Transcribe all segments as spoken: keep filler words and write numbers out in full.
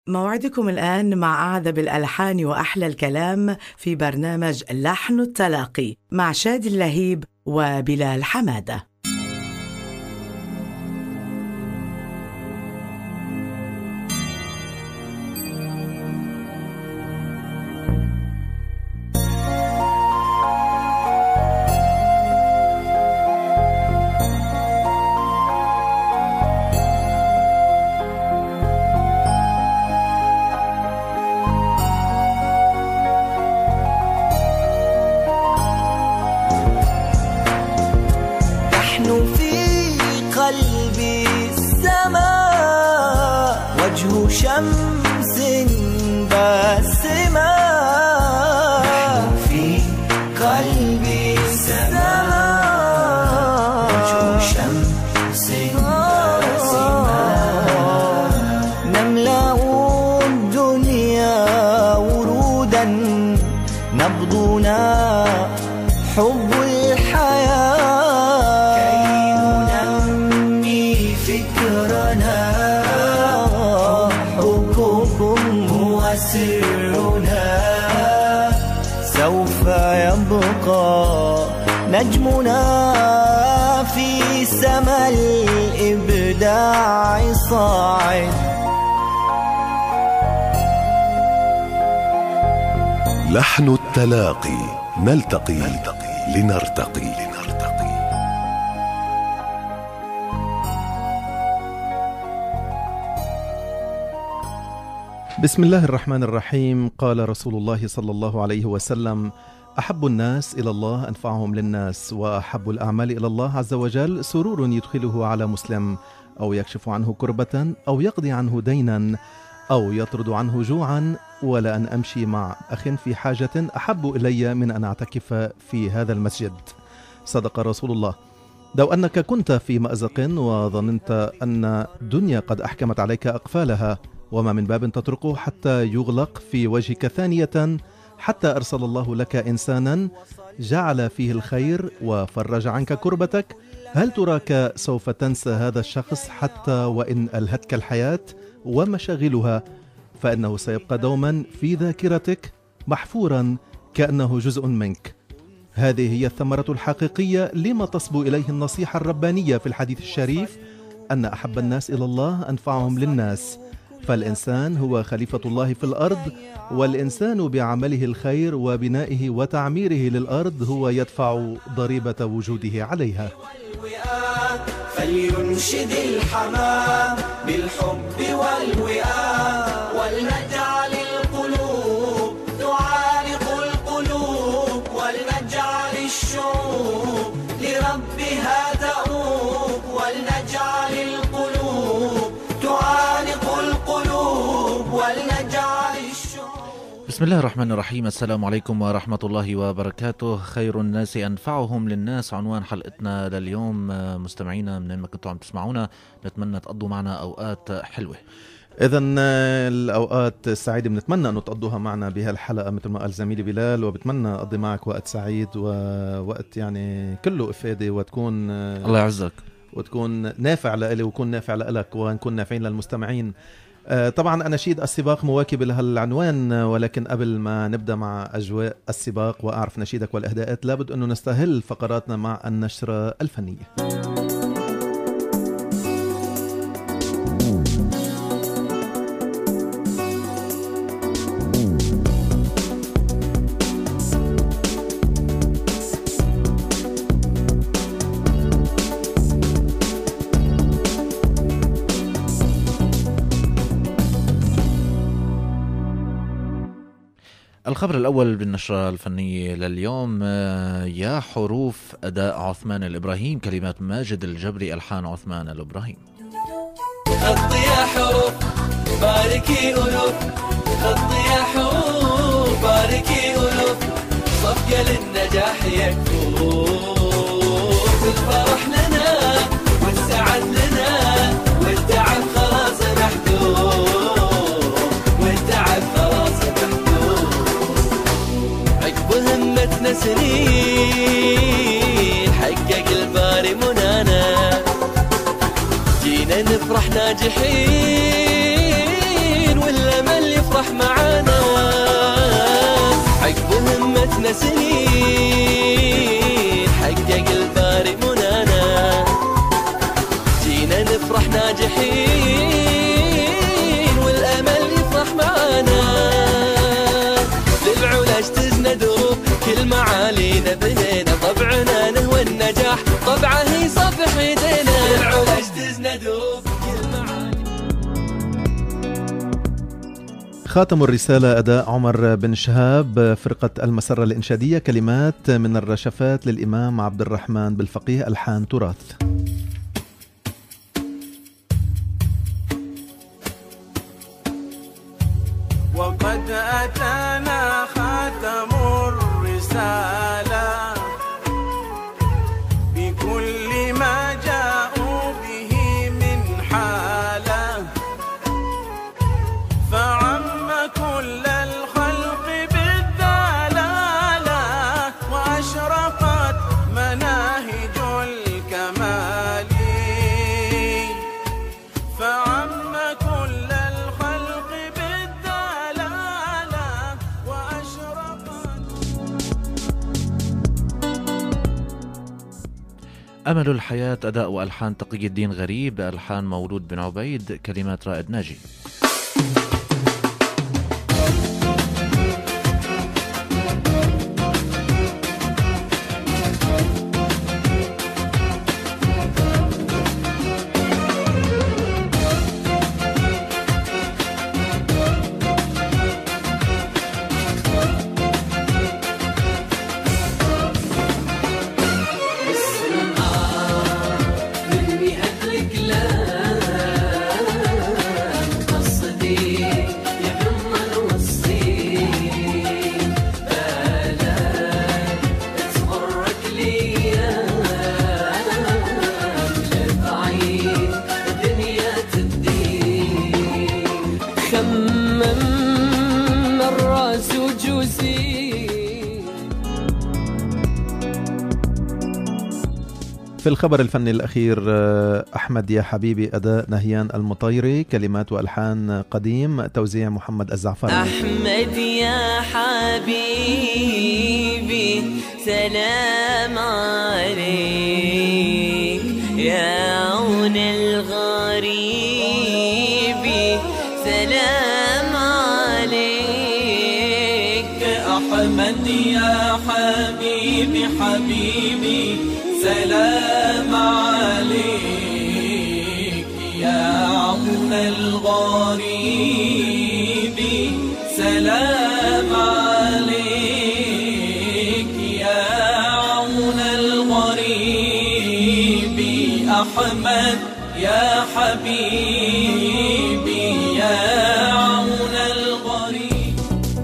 موعدكم الآن مع أعذب الألحان وأحلى الكلام في برنامج لحن التلاقي مع شادي اللهيب وبلال حمادة. قلبي السماء وجه شمس باسمة، في قلبي السماء وجه شمس باسمة، نملأ الدنيا ورودا نبضنا حب الحياة، سرنا سوف يبقى نجمنا في سما الإبداع صاعد. لحن التلاقي، نلتقي لنرتقي. بسم الله الرحمن الرحيم. قال رسول الله صلى الله عليه وسلم: أحب الناس إلى الله أنفعهم للناس، وأحب الأعمال إلى الله عز وجل سرور يدخله على مسلم، أو يكشف عنه كربة، أو يقضي عنه دينا، أو يطرد عنه جوعا، ولا أن أمشي مع أخ في حاجة أحب إلي من أن أعتكف في هذا المسجد. صدق رسول الله. لو أنك كنت في مأزق وظننت أن الدنيا قد أحكمت عليك أقفالها، وما من باب تطرقه حتى يغلق في وجهك ثانية، حتى أرسل الله لك إنسانا جعل فيه الخير وفرج عنك كربتك، هل تراك سوف تنسى هذا الشخص حتى وإن ألهتك الحياة ومشاغلها؟ فإنه سيبقى دوما في ذاكرتك محفورا كأنه جزء منك. هذه هي الثمرة الحقيقية لما تصبو إليه النصيحة الربانية في الحديث الشريف: أن أحب الناس إلى الله أنفعهم للناس. فالإنسان هو خليفة الله في الأرض، والإنسان بعمله الخير وبنائه وتعميره للأرض هو يدفع ضريبة وجوده عليها. فلينشد الحمام بالحب والوئام، ولنجعل القلوب تعانق القلوب، ولنجعل الشعوب لربها تؤوب، ولنجعل القلوب تعانق القلوب، ولنجعل الشعوب. بسم الله الرحمن الرحيم. السلام عليكم ورحمة الله وبركاته. خير الناس أنفعهم للناس عنوان حلقتنا لليوم. مستمعينا من ما كنتوا عم تسمعونا، نتمنى تقضوا معنا أوقات حلوة. إذن الأوقات السعيدة بنتمنى أن تقضوها معنا بهالحلقة مثل ما قال زميلي بلال، وبتمنى أقضي معك وقت سعيد ووقت يعني كله إفادة، وتكون الله يعزك وتكون نافع لإلي ويكون نافع لإلك، ونكون نافعين للمستمعين. طبعا أناشيد السباق مواكبة لهالعنوان، ولكن قبل ما نبدأ مع أجواء السباق وأعرف نشيدك والإهداءات، لابد أنه نستهل فقراتنا مع النشرة الفنية. الخبر الأول بالنشرة الفنية لليوم: يا حروف أداء عثمان الإبراهيم، كلمات ماجد الجبري، ألحان عثمان الإبراهيم. خطي يا حروف باركي ألوف، خطي يا حروف باركي ألوف، صفقة للنجاح يكفوف، الفرح لنا والسعد لنا، والتعب خلاص محدود، والتعب خلاص محدود، عقب همتنا سنين حقق الباري منانا، جينا نفرح ناجحين ولا سنين حقق الباري منانا، جينا نفرح ناجحين والأمل يفرح معانا، للعلا اجتزنا دروب كل معالينا بنينا، طبعنا نهوى النجاح طبعه يصفح يدينا، للعلا اجتزنا دروب كل معالينا. خاتم الرسالة أداء عمر بن شهاب، فرقة المسرة الإنشادية، كلمات من الرشفات للإمام عبد الرحمن بالفقيه، ألحان تراث. وقد أتانا خاتم الرسالة بكل ما جاءوا به من حالة، فعم كل الخلق بالدلالة وأشرقت مناهج الكمال، فعم كل الخلق بالدلالة وأشرقت. أمل الحياة، أداء وألحان تقي الدين غريب، ألحان مولود بن عبيد، كلمات رائد ناجي. في الخبر الفني الأخير، أحمد يا حبيبي، أداء نهيان المطيري، كلمات وألحان قديم، توزيع محمد الزعفري. أحمد يا حبيبي سلام عليك، يا عون الغريب سلام عليك. أحمد يا حبيبي حبيبي سلام عليك، يا عون الغريب سلام عليك، يا عون الغريب. أحمد يا حبيبي يا عون الغريب.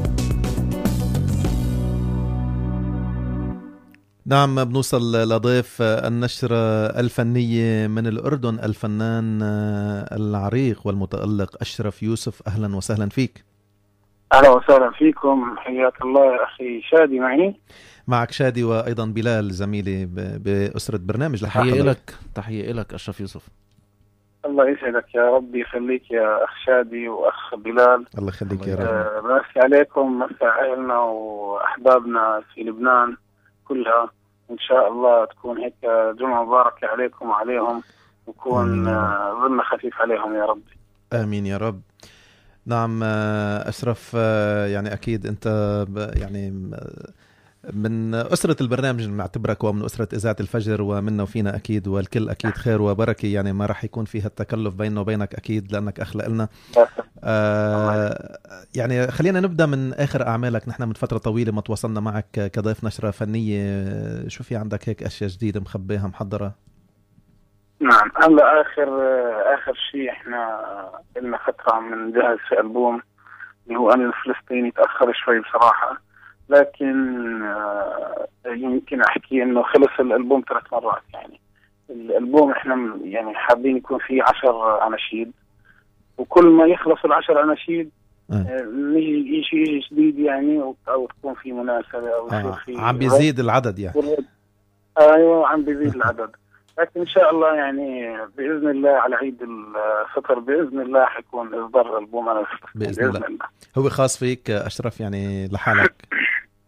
نعم، بنوصل لضيف النشرة الفنية من الأردن، الفنان العريق والمتألق أشرف يوسف. أهلا وسهلا فيك. أهلا وسهلا فيكم، حياك الله يا أخي شادي. معي معك شادي وأيضا بلال زميلي بأسرة برنامج. تحية لك، تحية لك أشرف يوسف. الله يسعدك يا رب، يخليك يا أخ شادي وأخ بلال. الله يخليك يا رب. أه بمسي عليكم، مسي أهلنا وأحبابنا في لبنان كلها، إن شاء الله تكون هيك جمعة مباركة عليكم وعليهم، ويكون ظلنا خفيف عليهم يا رب. آمين يا رب. نعم أشرف، يعني أكيد أنت يعني من أسرة البرنامج، نعتبرك ومن أسرة إذاعة الفجر، ومنا وفينا أكيد، والكل أكيد خير وبركة، يعني ما راح يكون فيها التكلف بيننا وبينك أكيد لأنك أخلق لنا. آه يعني خلينا نبدأ من آخر أعمالك. نحن من فترة طويلة ما تواصلنا معك كضيف نشرة فنية، شو في عندك هيك أشياء جديدة مخبيها محضرة؟ نعم، هلا آخر آخر شيء إحنا لنا فترة عم نجهز في ألبوم اللي هو أنا الفلسطيني. تأخر شوي بصراحة، لكن آه يمكن أحكي إنه خلص الألبوم ثلاث مرات. يعني الألبوم إحنا يعني حابين يكون فيه عشر أناشيد، وكل ما يخلص العشر أناشيد آه نيجي شيء جديد يعني، أو تكون في مناسبة أو آه. في عم بيزيد العدد يعني. أيوة عم بيزيد العدد، لكن إن شاء الله يعني بإذن الله على عيد الفطر بإذن الله حيكون إصدار ألبوم أنا بإذن, بإذن الله. الله هو خاص فيك أشرف يعني لحالك؟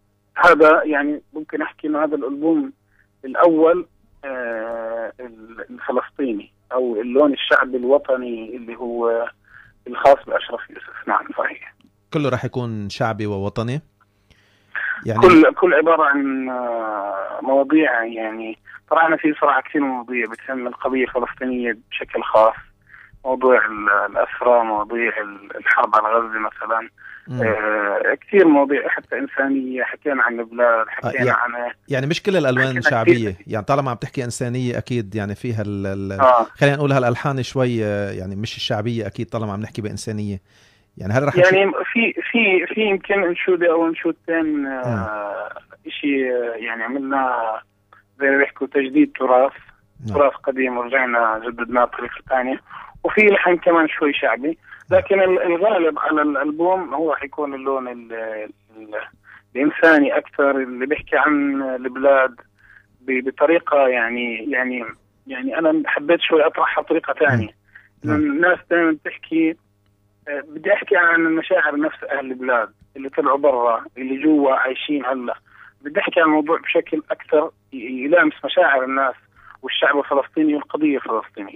هذا يعني ممكن أحكي إنه هذا الألبوم الأول آه الفلسطيني أو اللون الشعبي الوطني اللي هو الخاص بأشرف يوسف. نعم صحيح. كله راح يكون شعبي ووطني يعني كل كل عبارة عن مواضيع، يعني طلعنا في صراحة كثير مواضيع بتهم القضية الفلسطينية بشكل خاص، موضوع الأسرى، مواضيع الحرب على غزة مثلا، آه كثير مواضيع حتى إنسانية، حكينا عن البلاد، حكينا آه يعني عن يعني مش كل الألوان شعبية، يعني طالما عم تحكي إنسانية أكيد يعني فيها ال آه. خلينا نقولها الألحان شوي يعني مش الشعبية أكيد طالما عم نحكي بإنسانية. يعني هل رح يعني في في في يمكن انشوده او انشودتين آه شيء يعني عملنا زي ما بيحكوا تجديد تراث، تراث قديم ورجعنا جددناه بطريقه ثانيه، وفي لحن كمان شوي شعبي، لكن الغالب على الالبوم هو راح يكون اللون ال ال الانساني اكثر، اللي بيحكي عن البلاد بطريقه يعني يعني يعني انا حبيت شوي اطرحها بطريقه ثانيه. الناس دائما بتحكي، بدي احكي عن المشاعر نفس اهل البلاد اللي طلعوا برا، اللي جوا عايشين هلا، بدي احكي عن الموضوع بشكل اكثر يلامس مشاعر الناس والشعب الفلسطيني والقضيه الفلسطينيه.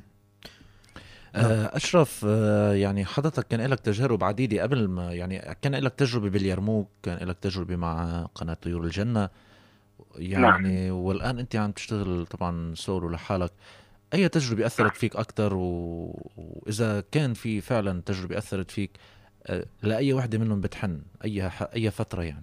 أشرف، يعني حضرتك كان لك تجارب عديدة قبل ما، يعني كان لك تجربة باليرموك، كان لك تجربة مع قناة طيور الجنة يعني، نعم. والآن أنت عم تشتغل طبعا سولو لحالك. أي تجربة أثرت فيك أكتر، وإذا كان في فعلا تجربة أثرت فيك لأي واحدة منهم بتحن أي أي فترة يعني؟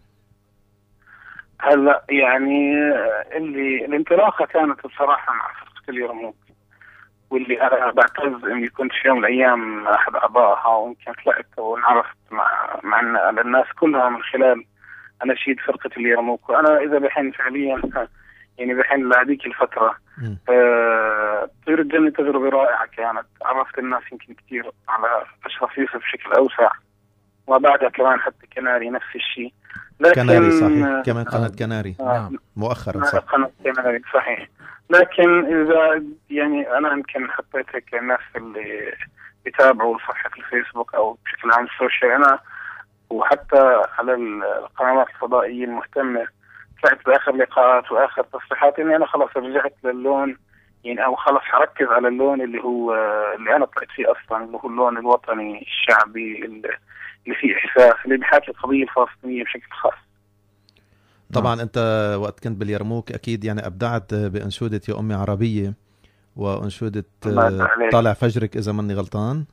هلا يعني اللي الانطلاقة كانت بصراحة مع فرقة اليرموك، واللي أنا بعتز إني كنت في يوم من الأيام أحد أعضائها، ويمكن طلعت ونعرفت مع مع الناس كلها من خلال أناشيد فرقة اليرموك. وأنا إذا بحن فعليا يعني بحن لهذيك الفترة. آه، طيور الجنة تجربة رائعة كانت، عرفت الناس يمكن كتير على أشرف يوسف بشكل أوسع، وبعدها كمان حتى كناري نفس الشيء. لكن كناري صحيح، كمان قناة كناري آه مؤخرا صح. قناة كناري صحيح. لكن إذا يعني أنا يمكن حطيت هيك الناس اللي بيتابعوا صفحة الفيسبوك أو بشكل عام السوشيال، أنا وحتى على القنوات الفضائية المهتمة طلعت بآخر لقاءات وآخر تصريحات إني أنا خلاص رجعت للون، يعني أو خلاص حركز على اللون اللي هو اللي أنا طلعت فيه أصلا، اللي هو اللون الوطني الشعبي اللي فيه إحساس، اللي بيحاكي القضية الفلسطينية بشكل خاص. طبعا أنت وقت كنت باليرموك أكيد يعني أبدعت بأنشودة يا أمي عربية وأنشودة طالع فجرك إذا مني غلطان.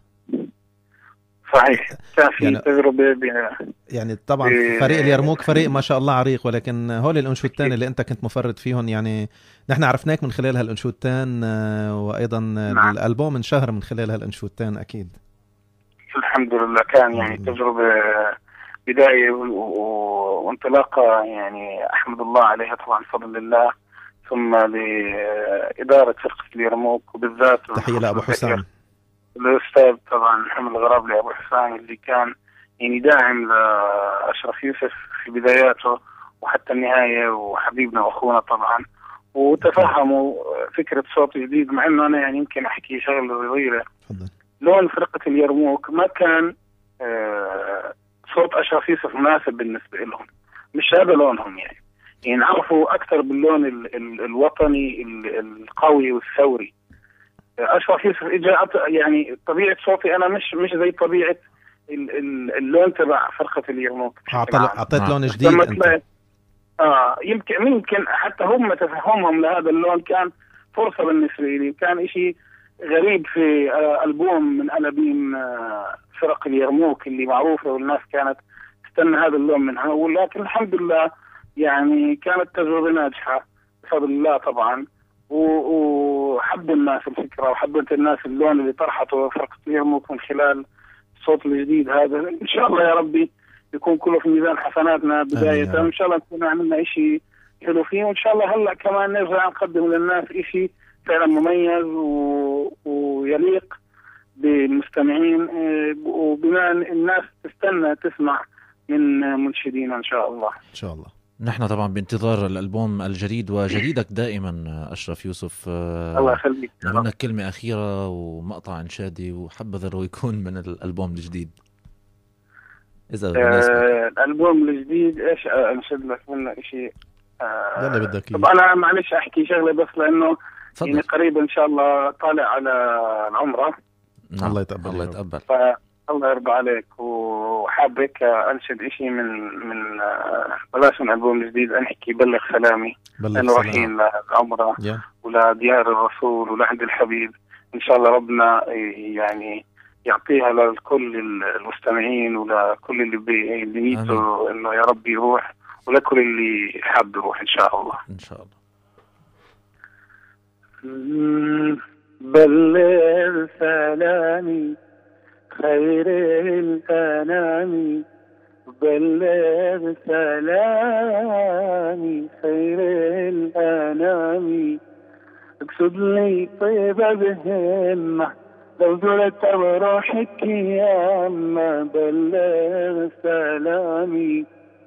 صحيح، كان في يعني تجربة بنا. يعني طبعا فريق اليرموك فريق ما شاء الله عريق، ولكن هول الأنشودتين اللي أنت كنت مفرد فيهم يعني نحن عرفناك من خلال هالأنشودتين، وأيضا نعم. الألبوم انشهر من خلال هالأنشودتين أكيد. الحمد لله كان يعني تجربة بداية وانطلاقة يعني أحمد الله عليها طبعا فضل الله، ثم لإدارة فرقة اليرموك وبالذات تحية لأبو حسام الأستاذ طبعا محمد الغرابلي أبو حسام، اللي كان يعني داعم لأشرف يوسف في بداياته وحتى النهاية، وحبيبنا وأخونا طبعا، وتفهموا فكرة صوت جديد. مع إنه أنا يعني يمكن أحكي شغلة صغيرة، لون فرقة اليرموك ما كان آه صوت أشرف يوسف مناسب بالنسبة لهم، مش هذا لونهم يعني، يعني عرفوا أكثر باللون ال ال الوطني ال القوي والثوري. أشرف يوسف إجا يعني طبيعة صوتي أنا مش مش زي طبيعة ال ال اللون تبع فرقة اليرموك. أعطيت لون جديد أنت. آه يمكن يمكن حتى هم تفهمهم لهذا اللون كان فرصة بالنسبة لي، كان إشي غريب في آه ألبوم من ألبوم آه فرق اليرموك اللي معروفة والناس كانت تستنى هذا اللون منها، ولكن الحمد لله يعني كانت تجربة ناجحة بفضل الله طبعا، وحب الناس الفكرة وحبت الناس اللون اللي طرحته فرقة اليرموك من خلال الصوت الجديد هذا. إن شاء الله يا ربي يكون كله في ميزان حسناتنا بداية، إن شاء الله نكون عملنا إشي حلو فيه، وإن شاء الله هلأ كمان نرجع نقدم للناس إشي فعلا مميز و... ويليق بالمستمعين، وبما الناس تستنى تسمع من منشدين إن شاء الله. إن شاء الله. نحن طبعا بانتظار الألبوم الجديد وجديدك دائما أشرف يوسف. الله يخليك. منك كلمة أخيرة ومقطع إنشادي وحبذا لو يكون من الألبوم الجديد. اذا آه الالبوم الجديد ايش انشد لك منه شيء؟ آه يلا بدك. طب انا معلش احكي شغله بس لانه فضل. يعني قريب ان شاء الله طالع على العمره. نعم. الله يتقبل. الله يتقبل. فالله يرضى عليك، وحاب هيك انشد شيء من من آه بلاش من الالبوم الجديد، انحكي بلغ سلامي لانه رايحين للعمره yeah. ولديار الرسول ولعند الحبيب. ان شاء الله ربنا يعني يعطيها لكل المستمعين ولكل اللي بي... اللي نيته انه يا رب يروح، ولكل اللي حاب يروح ان شاء الله. ان شاء الله. بلغ سلامي خير الانام، بلغ سلامي خير الانام، اقصد لي طيبة بهمة لو زرت بروحك ياما، بلغ سلامي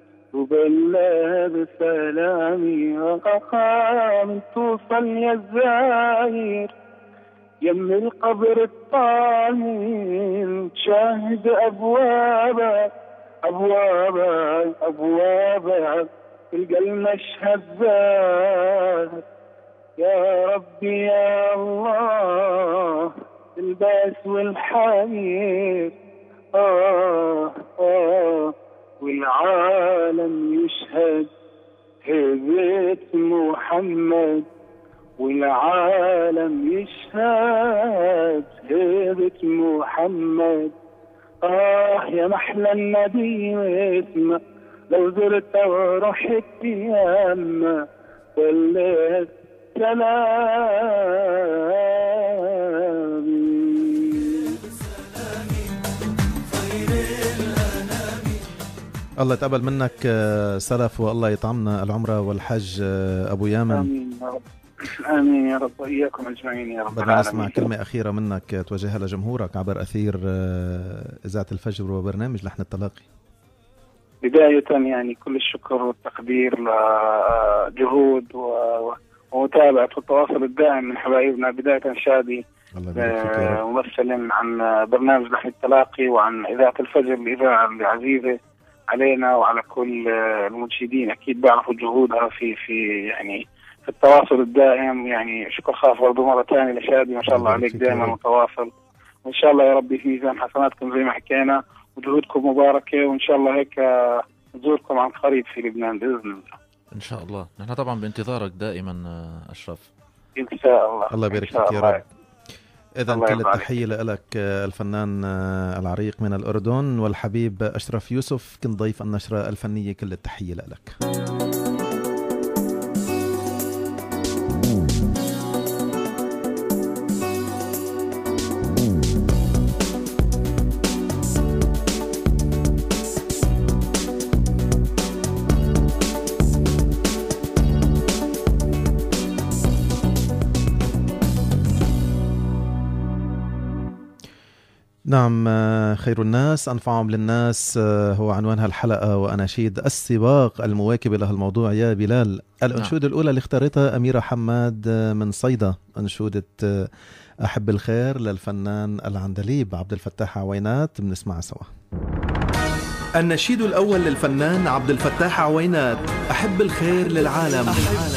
وبلغ سلامي، من توصل يا الزاير يم القبر الطاهر، تشاهد أبوابك أبوابك أبوابك، تلقى المشهد زاهر يا ربي يا الله، الباس والحرير آه آه، والعالم يشهد هيبة محمد، والعالم يشهد هيبة محمد. آه يا محلى النبي واسمه لو زرت ورحت ياما، بلغ سلامي. الله يتقبل منك سلف، والله يطعمنا العمرة والحج أبو يامن. آمين يا رب. آمين يا رب وإياكم أجمعين يا رب بدنا العالمين. نسمع كلمة أخيرة منك توجهها لجمهورك عبر أثير إذاعة الفجر وبرنامج لحن التلاقي. بداية يعني كل الشكر والتقدير لجهود ومتابعة والتواصل الدائم من حبايبنا، بداية شادي ممثلا عن برنامج لحن التلاقي وعن إذاعة الفجر، الإذاعة العزيزة علينا وعلى كل المنشدين، أكيد بيعرفوا جهودها في في يعني في التواصل الدائم. يعني شكر خاص برضو مرة ثانية لشادي، ما شاء الله عليك دائما متواصل، وإن شاء الله يا ربي في ميزان حسناتكم زي ما حكينا، وجهودكم مباركة، وإن شاء الله هيك نزوركم عن قريب في لبنان بإذن الله. إن شاء الله، نحن طبعا بانتظارك دائما أشرف. إن شاء الله. الله يبارك فيك يا رب. إذن كل التحية لك الفنان العريق من الأردن والحبيب أشرف يوسف، كنت ضيف النشرة الفنية، كل التحية لك. نعم، خير الناس أنفعهم للناس هو عنوان هالحلقة، وأناشيد السباق المواكبة لهالموضوع يا بلال. الأنشودة الأولى اللي اختارتها أميرة حماد من صيدا، أنشودة أحب الخير للفنان العندليب عبد الفتاح عوينات، بنسمعها سوا. النشيد الأول للفنان عبد الفتاح عوينات، أحب الخير للعالم. أحب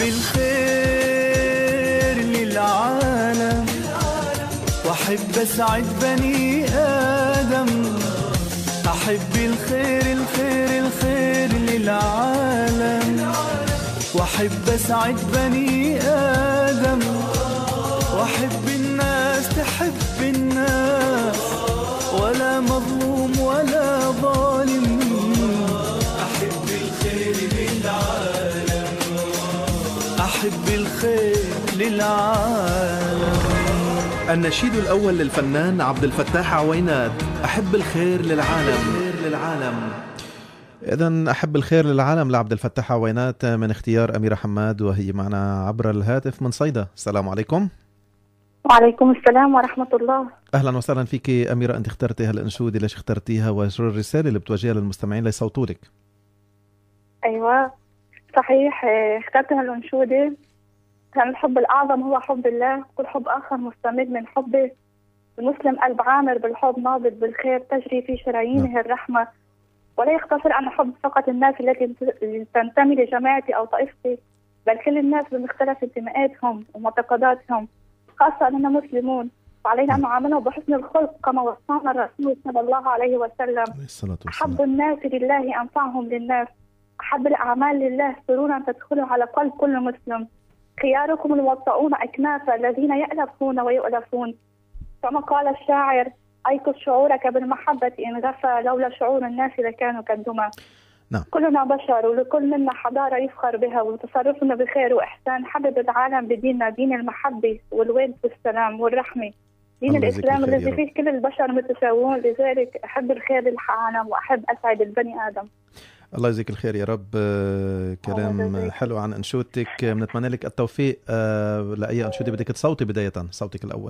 الخير للعالم وأحب أسعد بني آدم، أحب الخير الخير الخير للعالم وأحب أسعد بني آدم، وأحب الناس تحب الناس ولا مظلوم ولا ظالم، أحب الخير للعالم أحب الخير للعالم. النشيد الأول للفنان عبد الفتاح عوينات، أحب الخير للعالم للعالم. إذن أحب الخير للعالم لعبد الفتاح عوينات من اختيار أميرة حماد، وهي معنا عبر الهاتف من صيدا. السلام عليكم. وعليكم السلام ورحمة الله. أهلا وسهلا فيك أميرة، أنت اخترتي هالأنشودة، ليش اخترتيها وشو الرسالة اللي بتوجهها للمستمعين ليصوتوا لك؟ أيوة صحيح، اخترت هالأنشودة كان الحب الأعظم هو حب الله، كل حب آخر مستمد من حبه، المسلم قلب عامر بالحب نابض بالخير، تجري في شرايينه الرحمة، ولا يقتصر أن أحب فقط الناس التي تنتمي لجماعتي أو طائفتي، بل كل الناس بمختلف انتماءاتهم ومعتقداتهم، خاصة أننا مسلمون وعلينا أن نعاملهم بحسن الخلق كما وصانا الرسول صلى الله عليه وسلم. أحب الناس لله أنفعهم للناس، أحب الأعمال لله سرورا تدخل على قلب كل مسلم. خياركم الموطؤون أكنافا الذين يألفون ويؤلفون، كما قال الشاعر: أيقظ شعورك بالمحبة إن غفى، لولا شعور الناس لكانوا كالدمى. نعم. كلنا بشر ولكل منا حضارة يفخر بها، وتصرفنا بخير وإحسان. حبب العالم بديننا، دين المحبة والود والسلام والرحمة، دين الإسلام الذي فيه كل البشر متساوون. لذلك أحب الخير للعالم وأحب أسعد البني آدم. الله يجزيك الخير يا رب. كلام حلو عن أنشودتك، بنتمنى لك التوفيق. لأي أنشودة بدك تصوتي بداية؟ صوتك الأول.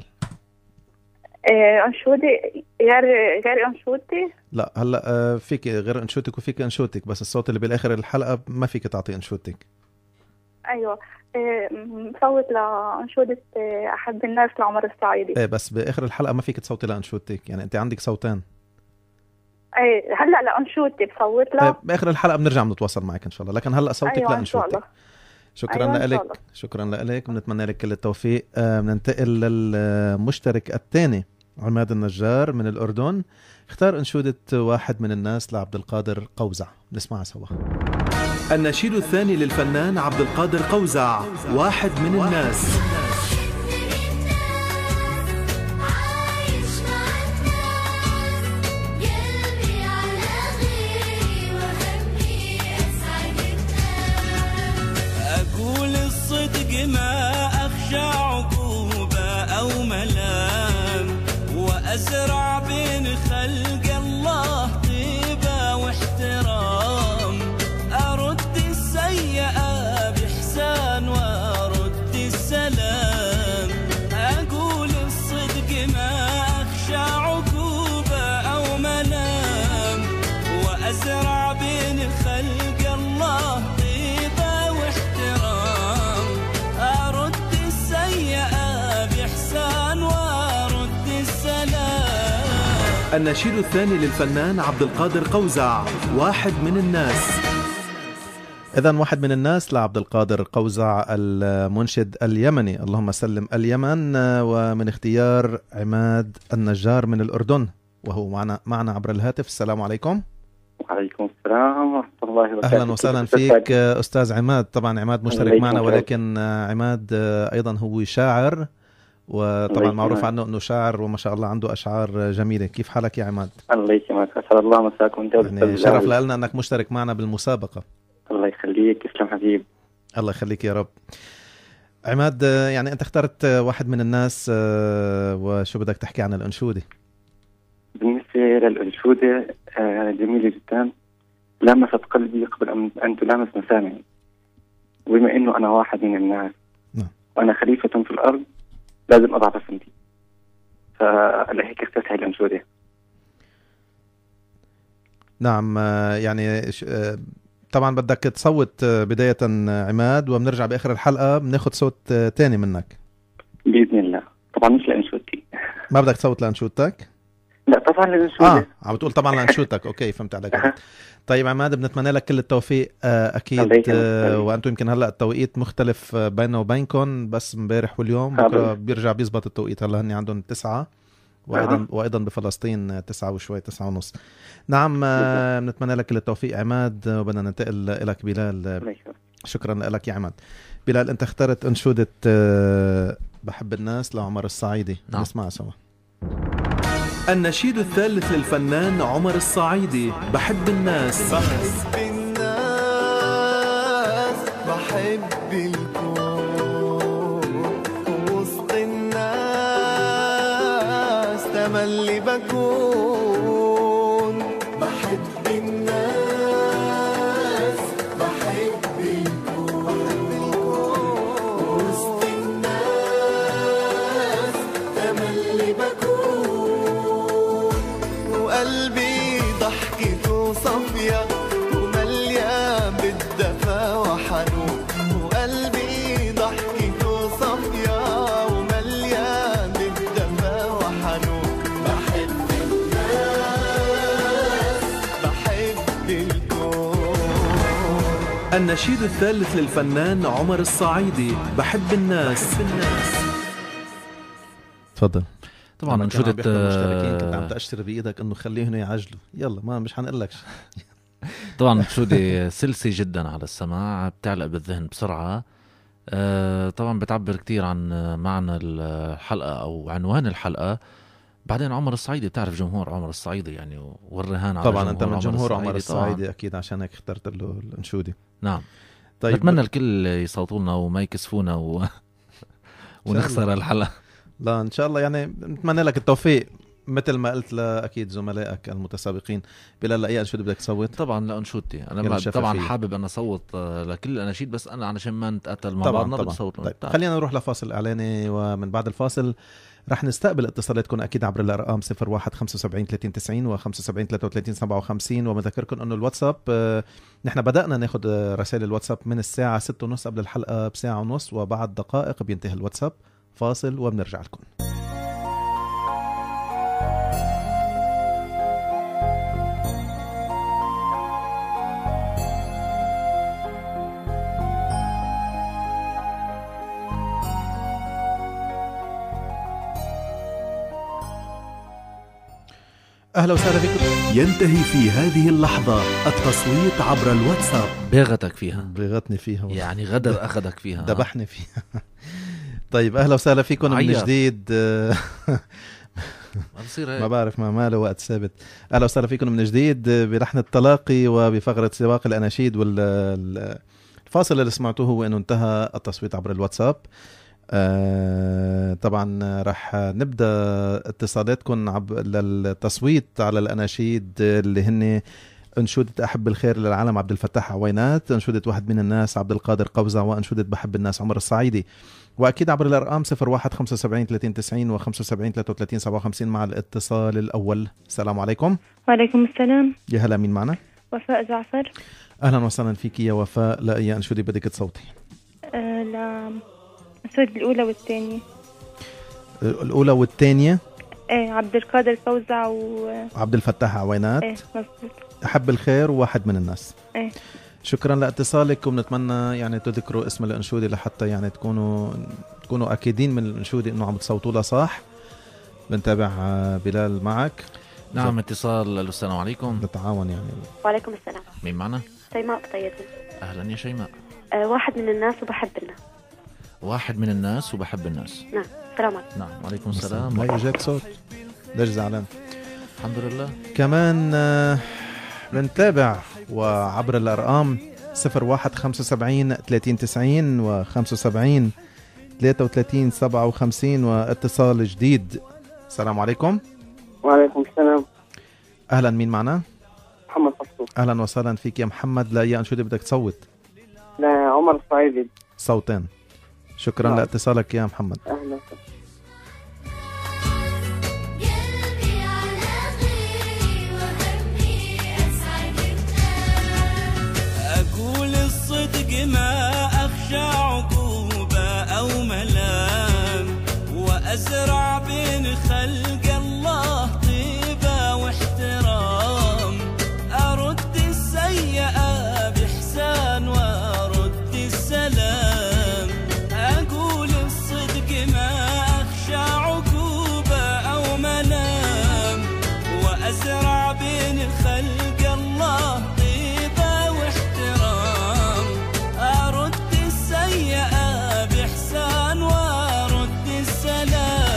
أنشودي غير غير أنشودتي؟ لا هلا فيك غير أنشودتك وفيك أنشودتك، بس الصوت اللي بالآخر الحلقة ما فيك تعطي أنشودتك. أيوة بصوت لأنشودة أحب الناس لعمر الصعيدي. إيه بس بآخر الحلقة ما فيك تصوتي لأنشودتك، يعني أنت عندك صوتين. ايه هلا لأنشودتي بصوت لها. باخر الحلقه بنرجع بنتواصل معك ان شاء الله، لكن هلا صوتك أيوة لأنشودتك. شكرا أيوة لك، شكرا لك، بنتمنى لك كل التوفيق. بننتقل للمشترك الثاني عماد النجار من الأردن، اختار أنشودة واحد من الناس لعبد القادر قوزع، نسمعها سوا. النشيد الثاني للفنان عبد القادر قوزع، واحد من الناس. ما أخشى عقوبة أو ملام، وأزرع بين خلق الله طيبة واحترام. أرد السيئة بإحسان وأرد السلام. أقول الصدق ما أخشى عقوبة أو ملام، وأزرع بين خلق الله طيبة واحترام. النشيد الثاني للفنان عبد القادر قوزع، واحد من الناس. إذن واحد من الناس لعبد القادر قوزع المنشد اليمني، اللهم سلم اليمن، ومن اختيار عماد النجار من الأردن، وهو معنا معنا عبر الهاتف. السلام عليكم. وعليكم السلام ورحمة الله وبركاته. أهلا وسهلا فيك أستاذ عماد. طبعا عماد مشترك معنا، ولكن عماد أيضا هو شاعر، وطبعا معروف عنه أنه شاعر وما شاء الله عنده أشعار جميلة. كيف حالك يا عماد؟ الله يسلمك، أسعد الله مساك وانت. يعني شرف لنا أنك مشترك معنا بالمسابقة. الله يخليك، يسلم حبيب. الله يخليك يا رب. عماد، يعني أنت اخترت واحد من الناس، وشو بدك تحكي عن الأنشودة؟ بالنسبة للأنشودة جميلة جدا، لامست قلبي قبل أن تلامس مسامعي، وبما أنه أنا واحد من الناس نعم. وأنا خليفة في الأرض لازم أضع بصمتي، فلهيك اخترت هاي الأنشودة. نعم، يعني طبعا بدك تصوت بداية عماد، وبنرجع بآخر الحلقة بناخد صوت تاني منك بإذن الله. طبعا مش لأنشودتي. ما بدك تصوت لأنشودتك؟ لا طبعا لأنشودة. اه عم بتقول طبعا لأنشودتك. اوكي فهمت عليك. طيب عماد، بنتمنى لك كل التوفيق اكيد، وانتم يمكن هلا التوقيت مختلف بيننا وبينكم، بس امبارح واليوم بكره بيرجع بيزبط التوقيت. هلا هني عندهم تسعة، وايضا وايضا بفلسطين تسعة وشوي، تسعة ونص. نعم، بنتمنى لك كل التوفيق عماد، وبدنا ننتقل لك بلال. شكرا لك يا عماد. بلال، انت اخترت انشودة بحب الناس لعمر الصعيدي. نعم. نسمعها سوا. النشيد الثالث للفنان عمر الصعيدي، بحب الناس. بحب الناس، بحب الكون، وسط الناس تملي بكون. بحب الناس، بحب الكون، وسط الناس تملي بكون. وقلبي ضحكته صافية ومليان بالدفا وحنون. وقلبي ضحكته صافية ومليان بالدفا وحنون. بحب الناس، بحب النشيد الثالث للفنان عمر الصعيدي، بحب الناس. تفضل. طبعا انشودة المشتركين كنت عم تأشر بإيدك انه خليهم يعجلوا، يلا ما مش حنقول لك. طبعا انشودة سلسة جدا على السماع، بتعلق بالذهن بسرعة. آه طبعا بتعبر كتير عن معنى الحلقة او عنوان الحلقة. بعدين عمر الصعيدي، بتعرف جمهور عمر الصعيدي يعني، والرهان على طبعا انت من جمهور عمر الصعيدي طبعاً. اكيد عشان هيك اخترت له الانشودة. نعم. طيب بتمنى الكل يصوتوا لنا وما يكسفونا و... ونخسر الحلقة. لا ان شاء الله، يعني نتمنى لك التوفيق مثل ما قلت لاكيد زملائك المتسابقين. بلال، لاي انشوده بدك تصوت؟ طبعا لانشودتي انا طبعا حابب انا اصوت لكل الاناشيد، بس انا علشان ما نتقاتل مع بعضنا بدي اصوت. طيب خلينا نروح لفاصل اعلاني، ومن بعد الفاصل رح نستقبل اتصالاتكم اكيد عبر الارقام صفر واحد خمسة وسبعين ثلاثين تسعين وخمسة وسبعين ثلاثة وثلاثين سبعة وخمسين. وبذكركم انه الواتساب آه نحن بدأنا ناخد رسائل الواتساب من الساعة ستة ونص قبل الحلقة بساعة ونص، وبعد دقائق بينتهي الواتساب. فاصل وبنرجع لكم. أهلا وسهلا بكم. ينتهي في هذه اللحظة التصويت عبر الواتساب. باغتك فيها، باغتني فيها يعني غدر أخذك فيها، دبحني فيها. طيب أهلا وسهلا فيكم من جديد. ما بعرف ما ماله وقت ثابت. أهلا وسهلا فيكم من جديد بلحن التلاقي وبفقرة سباق الأناشيد. والفاصل اللي سمعتوه هو أنه انتهى التصويت عبر الواتساب. آه طبعا رح نبدأ اتصالاتكم عب... للتصويت على الأناشيد اللي هن أنشودة أحب الخير للعالم عبد الفتاح عوينات، أنشودة واحد من الناس عبد القادر قوزع، وأنشودة بحب الناس عمر الصعيدي. وأكيد عبر الأرقام صفر واحد خمسة وسبعين ثلاثين تسعين وخمسة وسبعين ثلاثة وثلاثين سبعة وخمسين مع الاتصال الأول. السلام عليكم. وعليكم السلام. يا هلا، مين معنا؟ وفاء جعفر. أهلا وسهلا فيك يا وفاء. لا أي أنشودة بدك تصوتي؟ أه لا أنشودة الأولى والثانية. الأولى والثانية؟ ايه عبد القادر قوزع و عبد الفتاح عوينات. ايه مظبوط. أحب الخير وواحد من الناس. ايه شكرا لاتصالك، وبنتمنى يعني تذكروا اسم الأنشودة لحتى يعني تكونوا تكونوا أكيدين من الأنشودة إنه عم تصوتوا لها صح. بنتابع بلال معك. نعم اتصال. السلام عليكم. نتعاون يعني. وعليكم السلام. مين معنا؟ شيماء طيب. أهلا يا شيماء. أه واحد من الناس وبحب الناس. واحد من الناس وبحب الناس. نعم. السلام عليكم. نعم وعليكم السلام. لا يجاك صوت، ليش زعلان؟ الحمد لله. كمان آه بنتابع وعبر الأرقام صفر واحد خمسة وسبعين ثلاثين تسعين وخمسة وسبعين ثلاثة وثلاثين سبعة وخمسين واتصال جديد. السلام عليكم. وعليكم السلام. أهلا، مين معنا؟ محمد فصوح. أهلا وسهلا فيك يا محمد. لا يا أنشودة بدك تصوت؟ لا عمر الصعيدي. صوتين. شكرا نعم. لاتصالك يا محمد. أهلا وسهلا. أقول الصدق ما أخشى عقوبة أو ملام، وأزرع بين خلق الله طيبة واحترام، أرد السيئة بإحسان وأرد السلام. أقول الصدق ما أخشى عقوبة أو ملام، وأزرع بين خلق الله طيبة واحترام، أرد السيئة بإحسان وأرد السلام.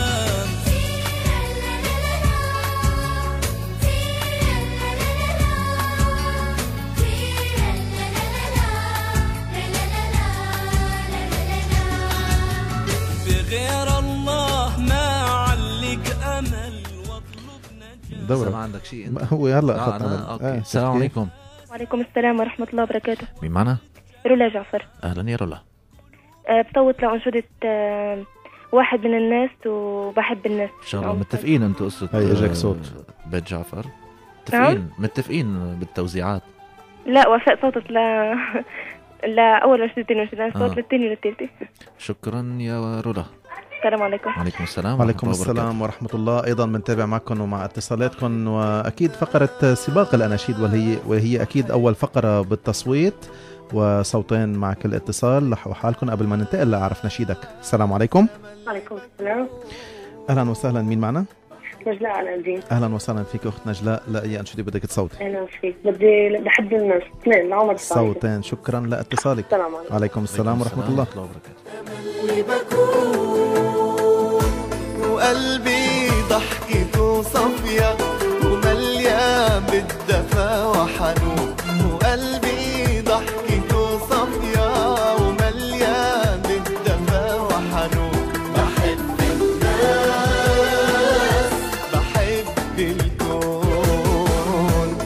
بغير الله ما علق أمل واطلب دورك. ما عندك شيء؟ هو هلا آه أخذ أنا. أوكي. آه. السلام عليكم. وعليكم السلام ورحمة الله وبركاته. مين معنا؟ رولا جعفر. أهلا يا رولا. أه بصوت لأنشودة أه واحد من الناس وبحب الناس. إن شاء الله متفقين أنتوا قصة هاي إجاك صوت بيت جعفر. متفقين متفقين بالتوزيعات. لا وفاء صوتت لا لا أول أنشودتين وأنشودتين صوت آه. للتاني وللتالتة. شكرا يا رولا. السلام عليكم. وعليكم السلام. وعليكم السلام ورحمة الله. أيضا بنتابع معكم ومع اتصالاتكم، وأكيد فقرة سباق الأناشيد وهي وهي أكيد أول فقرة بالتصويت. وصوتين مع كل اتصال. لحقوا حالكم قبل ما ننتقل لأعرف نشيدك. السلام عليكم. وعليكم السلام. أهلا وسهلا، مين معنا؟ نجلاء على الدين. أهلا وسهلا فيك أخت نجلاء. لا أي أنشودة بدك تصوتي؟ أهلا فيك. بدي بحب الناس اثنين لعمر الصعيدي. صوتين. شكرا لاتصالك. السلام عليكم. وعليكم السلام ورحمة الله وبكون وقلبي ضحكته صافية ومليان بالدفا وحنون، وقلبي ضحكته صافية ومليان بالدفا وحنون. بحب الناس بحب الكون.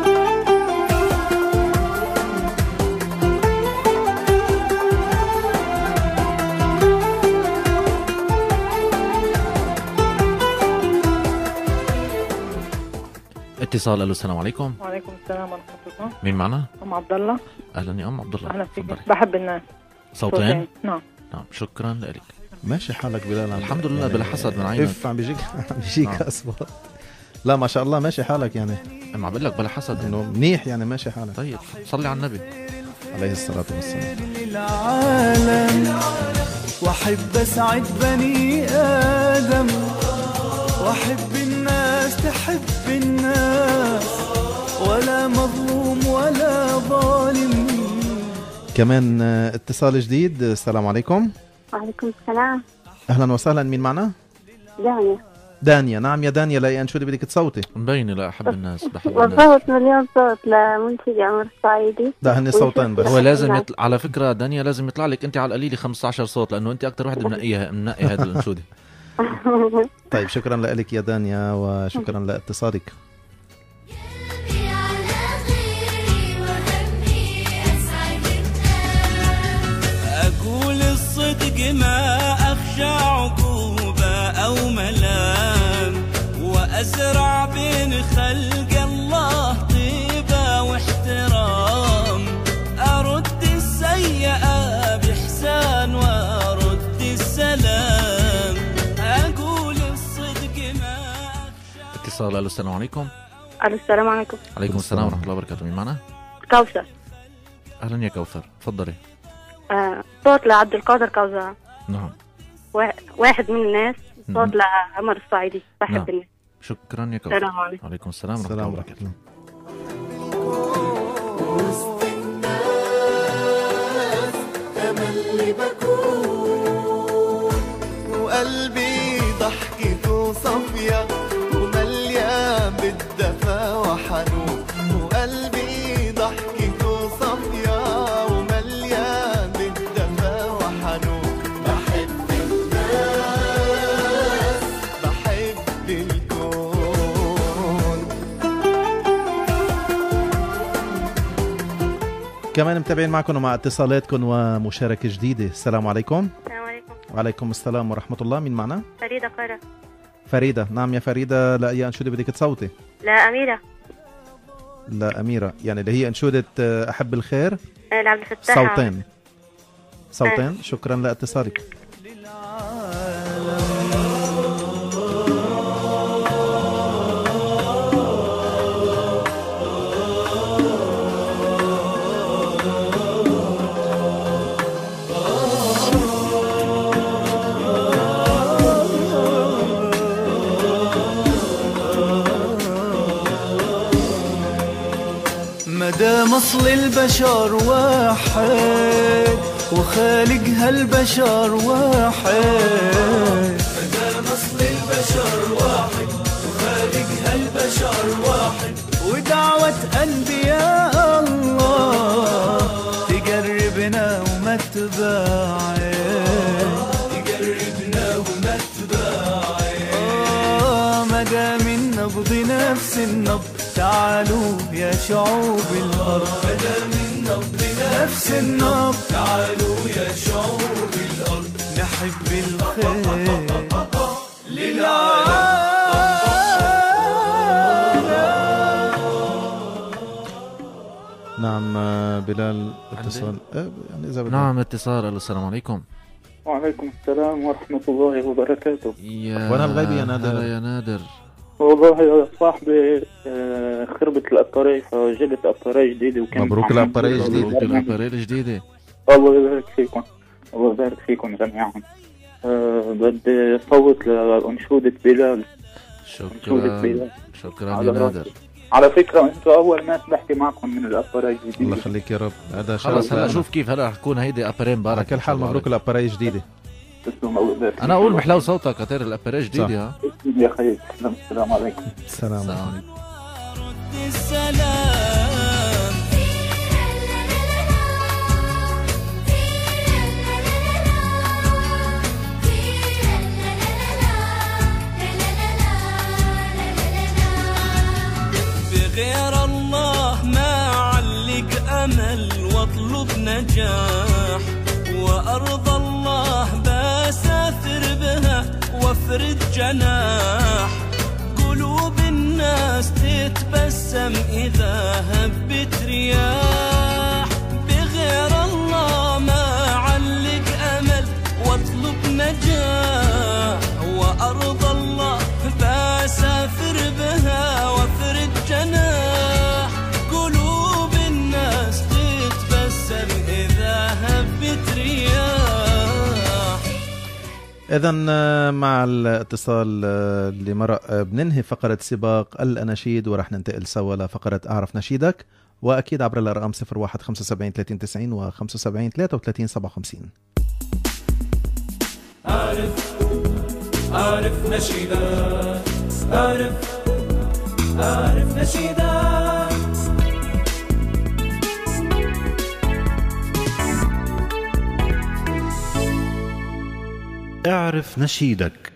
اتصال. الو السلام عليكم. وعليكم السلام ورحمة الله. مين معنا؟ أم عبد الله. اهلا يا ام عبد الله. أهلا فيك. تفضلي. بحب الناس. صوتين؟ نعم. نعم شكرا لك. ماشي حالك بلال؟ الحمد لله يعني بالحسد من عينك. اف عم بيجيك عم بيجيك اصوات. لا ما شاء الله ماشي حالك يعني. عم بقول لك بلا حسد انه منيح يعني ماشي حالك. طيب صلي على النبي عليه الصلاة والسلام. العالم واحب اسعد بني ادم واحب الناس تحب الناس ولا مظلوم ولا ظالم. كمان اتصال جديد. السلام عليكم. وعليكم السلام. اهلا وسهلا، مين معنا؟ دانيا. دانيا. نعم يا دانيا، لا شو اللي بدك تصوتي؟ مبينه. لا احب الناس بحب الناس. وصوت مليون صوت لمنتج عمر الصعيدي. لا هن صوتين بس. هو لازم يطلع على فكره دانيا، لازم يطلع لك انت على القليل خمسة عشر صوت، لانه انت اكثر وحده منقيها منقي هذه الانشوده. طيب شكرا لك يا دانيا وشكرا لاتصالك. أقول الصدق ما أخشى عقوبة أو ملام وأزرع بين خلق الله طيبة واحترام. أرد السيئة بإحسان وأرد السلام. أقول الصدق ما أخشى. اتصال. الو السلام عليكم. الو السلام عليكم. عليكم السلام ورحمة الله وبركاته. مين معنا؟ كوثر. اهلا يا كوثر، تفضلي. آه، صوت لعبد القادر كوزع. نعم. واحد من الناس. صوت لعمر الصعيدي. بحب نعم. الناس. شكرا يا كوثر. السلام عليكم. وعليكم السلام ورحمة الله وبركاته. وسط الناس تملي بكون وقلبي ضحكته صافية ومليان بالدفا وحنون، وقلبي ضحكته صافية ومليان بالدفا وحنون. بحب الناس بحب الكون. كمان متابعين معكم ومع اتصالاتكم ومشاركة جديدة. السلام عليكم. السلام عليكم. وعليكم السلام ورحمة الله. مين معنا؟ فريدة قرة. فريدة. نعم يا فريدة، لا أي أنشودة بدك تصوتي؟ لا أميرة. لا أميرة، يعني اللي هي أنشودة أحب الخير. آه لعبد الفتاح. صوتين. صوتين. آه. شكرا لاتصالك. مدام اصل البشر واحد وخالق هالبشر واحد. مدام اصل البشر واحد وخالق هالبشر واحد ودعوة انبياء الله تقربنا وما تباعد. تقربنا وما تباعد. اه مدام النبض نفس النبض تعالوا يا شعوب الأرض. مدام النبض نفس النبض تعالوا يا شعوب الأرض. نحب الخير للعالم. نعم بلال اتصال. يعني إذا نعم اتصال. السلام عليكم. وعليكم السلام ورحمة الله وبركاته. يا وانا الغيبي يا نادر. يا نادر. والله يا صاحبي آه، خربت الاباريه فجبت اباريه جديده وكان مبروك الاباريه الجديده. مبروك الاباريه الجديده. الله يبارك فيكم، الله يبارك فيكم جميعا. أه بدي صوت لأنشودة بلال. شكرا بلال. شكرا يا نادر. على فكرة انتوا أول ناس بحكي معكم من الأبارية الجديدة. الله يخليك يا رب. هذا خلص هلا شوف كيف هلا رح تكون هيدي أبارين مبارك. على كل حال مبروك الأبارية الجديدة. أنا أقول محلاو صوتك أتاري الأبارية الجديدة. ها يا خير. السلام عليكم. السلام عليكم. بغير الله ما علق أمل واطلب نجاح، وأرض الله بسافر بها وافرد جناح. قلوب الناس تتبسم إذا هبت رياح. بغير الله ما علق أمل واطلب نجاح، وأرض الله بسافر بها وافرد جناح. قلوب الناس تتبسم إذا هبت رياح. إذا مع الاتصال اللي مرق بننهي فقرة سباق الأناشيد ورح ننتقل سوا لفقرة أعرف نشيدك، وأكيد عبر الأرقام صفر واحد خمسة سبعين ثلاثين تسعين وخمسة وسبعين ثلاثة وثلاثين سبعة وخمسين. أعرف أعرف نشيدك، أعرف أعرف نشيدك. اعرف نشيدك.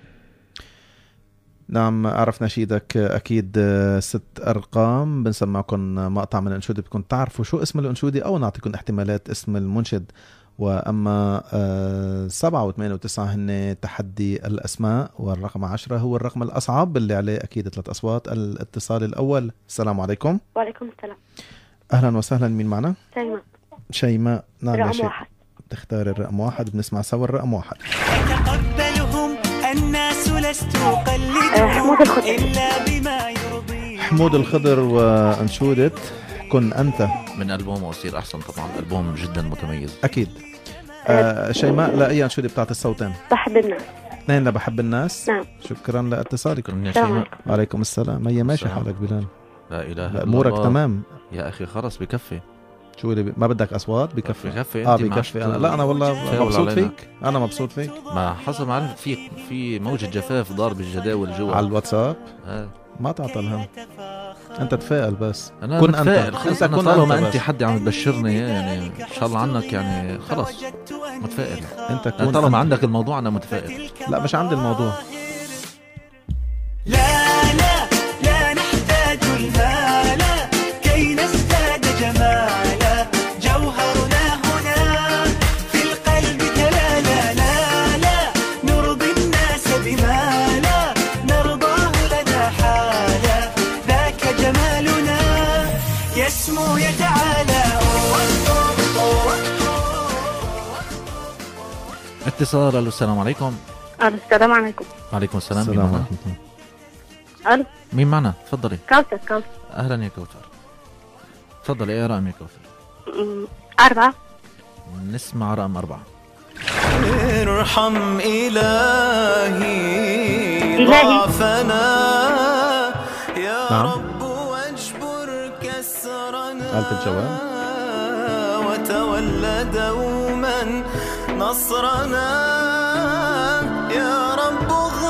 نعم أعرف نشيدك أكيد ست أرقام بنسمعكم مقطع من الأنشودة، بدكم تعرفوا شو اسم الأنشودة أو نعطيكم احتمالات اسم المنشد. وأما سبعة وثمانية وتسعة هن تحدي الأسماء، والرقم عشرة هو الرقم الأصعب اللي عليه أكيد ثلاث أصوات. الاتصال الأول. السلام عليكم. وعليكم السلام. أهلا وسهلا. مين معنا؟ شيماء. شيماء. نعم رقم شيء. واحد. تختار الرقم واحد. بنسمع سوا الرقم واحد. يتقبلهم الناس لست أقلدهم إلا بما يرضي. حمود الخضر وأنشودة كن أنت من ألبوم أصير أحسن. طبعا ألبوم جدا متميز أكيد. آه شيماء، لأي أنشودة بتاعت الصوتين؟ بحب الناس. اثنين لبحب الناس. نعم. شكرا لاتصالكم. يا شيماء. وعليكم السلام. هي ماشي حالك بلال؟ لا إله إلا أمورك الله. تمام يا أخي خلص بكفي. شو اللي ما بدك أصوات؟ بكفي. بكفي. آه بكفي. أنا لا أنا والله مبسوط علينا. فيك. أنا مبسوط فيك. ما حصل معنا في في موجة جفاف ضارب الجداول جوا على الواتساب. آه. ما تعطى الهم. أنت تفائل بس. أنا كن متفائل. أنت. خلص أنت أنا كن طالما أنت أنت بس. حد عم تبشرني يعني إن شاء الله عنك يعني خلص متفائل. أنت كن طالما أنت. عندك الموضوع أنا متفائل. لا مش عندي الموضوع. لا لا لا نحتاج المال كي نزداد جمالا. جوهرنا هنا في القلب تلالا. لا لا نرضي الناس بما لا نرضاه لنا حالا. ذاك جمالنا يسمو يتعالى. اتصال. السلام عليكم. السلام عليكم. وعليكم السلام. السلام مين معنا؟ ألو. مين معنا؟ تفضلي. كوثر. كوثر. أهلا يا كوثر. تفضلي. إيه رقم يا كوثر؟ أمم، أربعة. نسمع رقم أربعة. ارحم إلهي إلهي. ضعفنا يا نعم. رب واجبر كسرنا. آلة الجواب. وتولى دوما نصرنا يا رب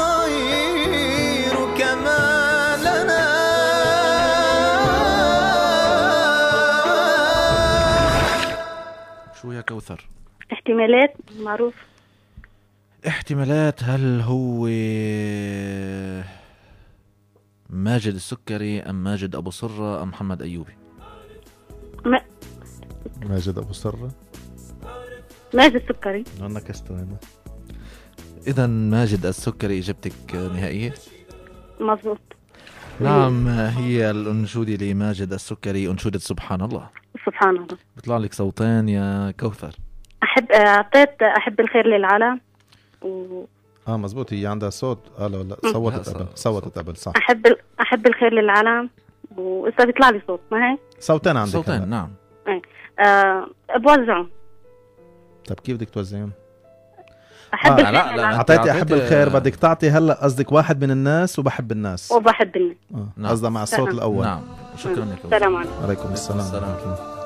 غيرك ما لنا. شو يا كوثر؟ احتمالات معروف. احتمالات. هل هو ماجد السكري أم ماجد أبو صرة أم محمد أيوبي؟ ما... ماجد أبو صرة. ماجد السكري. أنا كستوينا. إذا ماجد السكري إجابتك نهائية؟ مظبوط. نعم، هي الأنشودة لماجد السكري أنشودة سبحان الله. سبحان الله. بيطلع لك صوتين يا كوثر. أحب أعطيت أحب الخير للعالم و... اه مزبوط، هي عندها صوت. اه لا لا صوتت قبل، صوتت قبل صح. احب ال... احب الخير للعالم، وإذا بيطلع لي صوت ما هيك؟ صوتين عندك. صوتين هلا. نعم. ايه آه بوزعهم. طب كيف بدك توزعهم؟ احب آه الخير لا لا اعطيتي احب الخير، بدك تعطي هلا قصدك واحد من الناس وبحب الناس. وبحب الناس. اه نعم. قصدها مع الصوت سلام. الاول. نعم شكرا لك. السلام عليكم. وعليكم السلام. السلام.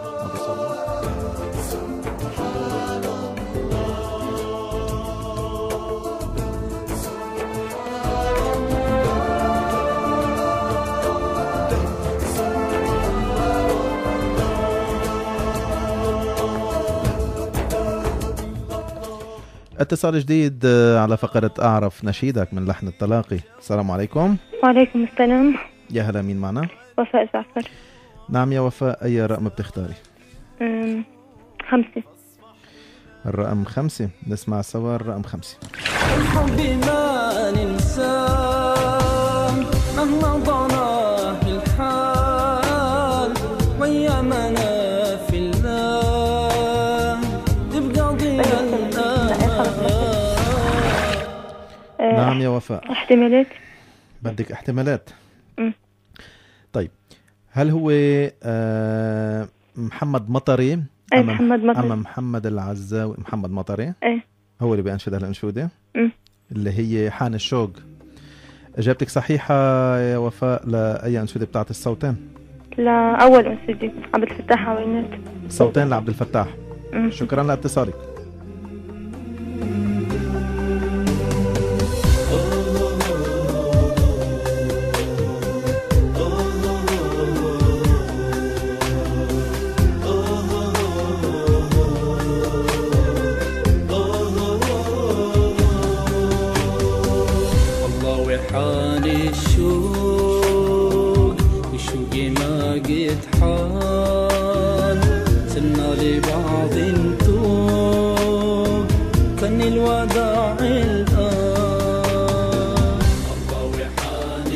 اتصال جديد على فقرة أعرف نشيدك من لحن التلاقي. السلام عليكم. وعليكم السلام. يا هلا، مين معنا؟ وفاء جعفر. نعم يا وفاء، أي رقم بتختاري؟ أم... خمسة. الرقم خمسة، نسمع سوا الرقم خمسة. الحب ما ننساه مهما ضناه الحال، وأيامنا في الله تبقى ضياء. نعم يا وفاء. احتمالات. بدك احتمالات. م. طيب هل هو آه محمد مطري؟ ايه محمد مطري. أما محمد العزاوي. محمد مطري ايه هو اللي بينشد هالانشودة م. اللي هي حان الشوق. اجابتك صحيحة يا وفاء لأي انشودة بتاعت الصوتين؟ لا أول أنشودة عبد الفتاح عوينات. صوتين لعبد الفتاح. م. شكرا لاتصالك. حان الشوق وشوقي ما قد حان، سرنا لبعض نتوب كان الوداع الآن. الله وحان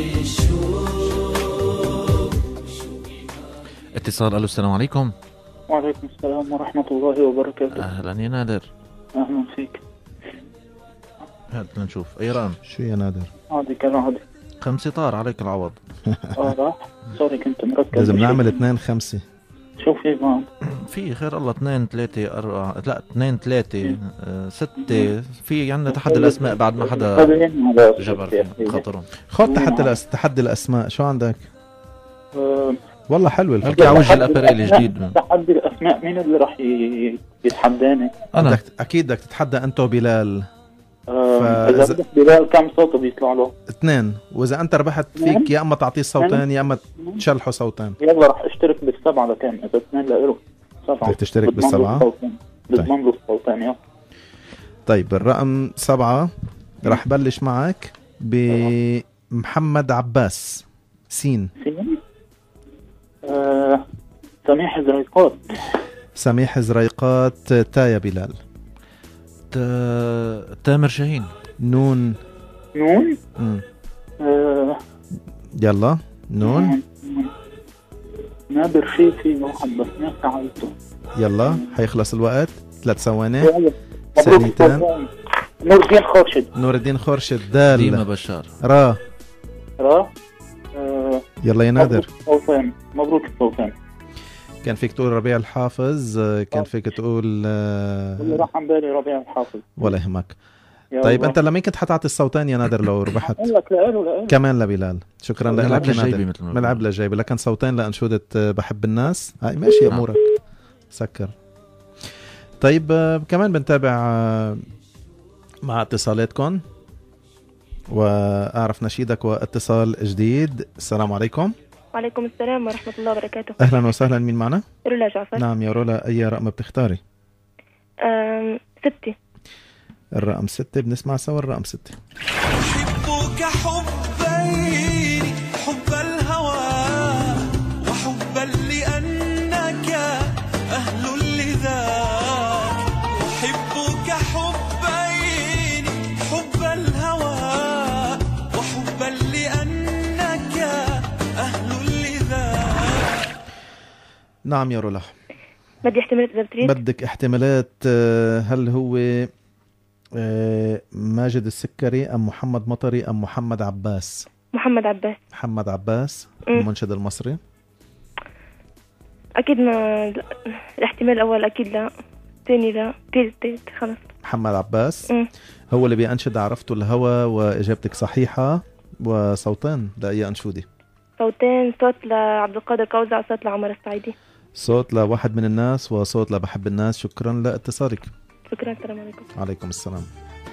الشوق وشوقي ما. اتصال. الو السلام عليكم. وعليكم السلام ورحمة الله وبركاته. اهلا يا نادر. اهلا فيك. هات لنشوف اي رقم. شو يا نادر؟ عادي كالعادة. خمسة طار عليك العوض. اه راح سوري كنت مركز. لازم نعمل اثنين خمسة. شو في معهم؟ في خير الله اثنين ثلاثة أربعة، لا اثنين ثلاثة آه، ستة. في عندنا تحدي الأسماء بعد ما حدا جبر في خاطرهم. خد تحدي الأس... تحدي الأسماء. شو عندك؟ أه والله حلو الفكرة. هلقي عوج الأبريل الجديد. تحدي الأسماء مين اللي راح يتحداني؟ أنا بدك أكيد بدك تتحدى أنت وبلال. أه إذا بدك بلال كم صوت بيطلع له؟ اثنين، وإذا أنت ربحت فيك يا أما تعطيه صوتين يا أما تشلحه صوتين. يلا راح اشترك بالسبعة لكان إذا اثنين لإله سبعة. بدك تشترك بالسبعة؟ بضمن له الصوتين. يلا طيب الرقم سبعة راح بلش معك بمحمد عباس. سين. سين. آه، سميح زريقات. سميح زريقات. تا يا بلال. تا... تامر شاهين. نون. نون. مم. آه. يلا نون. نادر في في واحد بس ما فعلته. يلا حيخلص الوقت. ثلاث ثواني. ثانيتين. نور الدين خورشد. نور الدين خورشد. دال. ديما بشار. را. را. آه. يلا يا نادر. صوتين. مبروك الصوتين. كان فيك تقول ربيع الحافظ، كان فيك تقول والله راح عن بالي ربيع الحافظ. ولا يهمك. طيب انت لمين كنت حتعطي الصوتين يا نادر لو ربحت؟ كمان لبلال. شكرا لك يا نادر. ملعب للجايبه، لكن صوتين لانشوده بحب الناس. هاي ماشي امورك. سكر. طيب كمان بنتابع مع اتصالاتكم واعرف نشيدك واتصال جديد. السلام عليكم. وعليكم السلام ورحمة الله وبركاته. أهلا وسهلا، مين معنا؟ رولا جعفر. نعم يا رولا، أي رقم بتختاري؟ أم... ستة. الرقم ستة، بنسمع سوا الرقم ستة. أحبك حبين، حب الهوى وحبا لأنك أهل لذاك. أحبك حبين، حب الهوى وحبا لأنك أهل لذاك. نعم يا رولا. بدي احتمالات إذا بتريد. بدك احتمالات. هل هو آه ماجد السكري أم محمد مطري أم محمد عباس؟ محمد عباس. محمد عباس مم. المنشد المصري. أكيد ما الاحتمال الأول أكيد لا، الثاني لا، الثالث خلص. محمد عباس مم. هو اللي بينشد عرفته الهوى، وإجابتك صحيحة. وصوتين لأي أنشودي؟ صوتين، صوت لعبد القادر قوزع وصوت لعمر السعيدي. صوت لواحد من الناس وصوت لبحب الناس. شكرا لاتصالك. شكرا. السلام عليكم. عليكم السلام.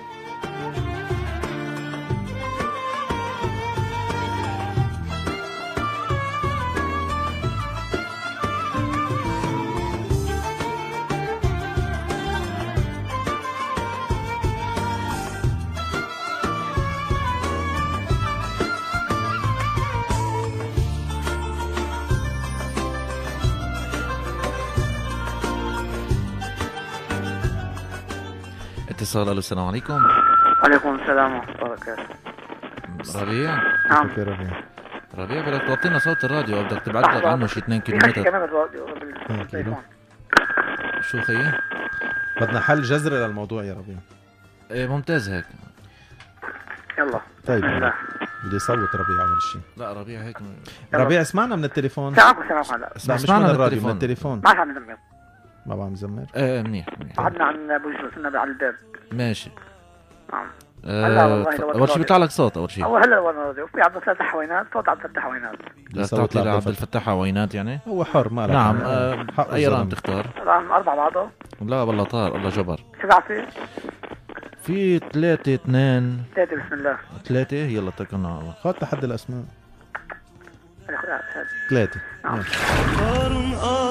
اتصال. الو السلام عليكم. وعليكم السلام ورحمة الله وبركاته. ربيع. نعم. ربيع. ربيع بدك توطينا صوت الراديو، بدك تبعد لك عنه شي اثنين كيلومتر. كمان الراديو بالتليفون. شو خيي؟ بدنا حل جذري للموضوع يا ربيع. ايه ممتاز هيك. يلا. طيب بدي يصوت ربيع أول شيء. لا ربيع هيك. ربيع اسمعنا من التليفون. سامعكم سامعكم هلا. اسمع مش من الراديو، من التليفون. ما عم نزمر. ما بعرف نزمر. ايه منيح منيح. قعدنا عن ابو يوسف كنا على الباب. ماشي. نعم. آه اول شيء بيطلع لك صوت. اول شيء هو هلا وانا راديو في عبد الفتاح حوينات، صوت عبد الفتاح حوينات. لا تعطي لعبد الفتاح حوينات يعني؟ هو حر ما لك. نعم. آه اي رقم تختار؟ رقم أربعة بعضه. لا والله طار الله جبر. سبعة في في ثلاثة اثنين ثلاثة بسم الله. ثلاثة يلا اتكلنا على الله. خد تحدي الأسماء. ثلاثة. قار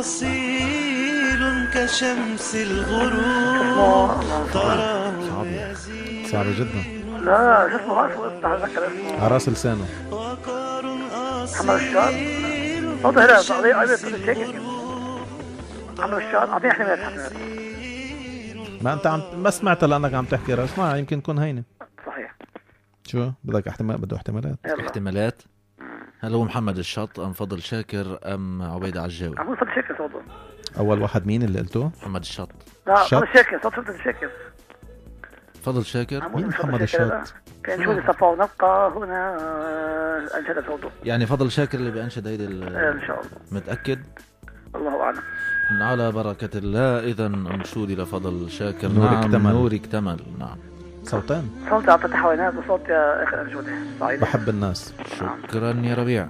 أصيل كشمس الغروب تراه يزيد. صعبة جدا. لا شو اسمه غاصب اتذكر اسمه. عراس لسانه. محمد الشاط. صوته هلا صعب ايضا صوت الشيك. محمد الشاط اعطيني احتمالات احتمالات. ما انت عم ما سمعت لانك عم تحكي راس ما يمكن تكون هينه. صحيح. شو بدك احتمال بده احتمالات. احتمالات. هل هو محمد الشاط ام فضل شاكر ام عبيد عجاوي؟ عم فضل شاكر صوته. اول واحد مين اللي قلته؟ محمد الشاط. لا فضل شاكر صوت فضل شاكر. فضل شاكر. مين محمد الشاط؟ كان شو صفا ونبقى هنا انشد صوته. يعني فضل شاكر اللي بينشد هيدي ان شاء الله. متاكد؟ الله اعلم. على بركة الله. إذا انشودي لفضل شاكر. نورك نعم اكتمل. نورك اكتمل. نعم. صوتين. صوت عبد الفتاح حوينات وصوت يا اخي انشودي صعيدي. بحب الناس. شكرا يا ربيع.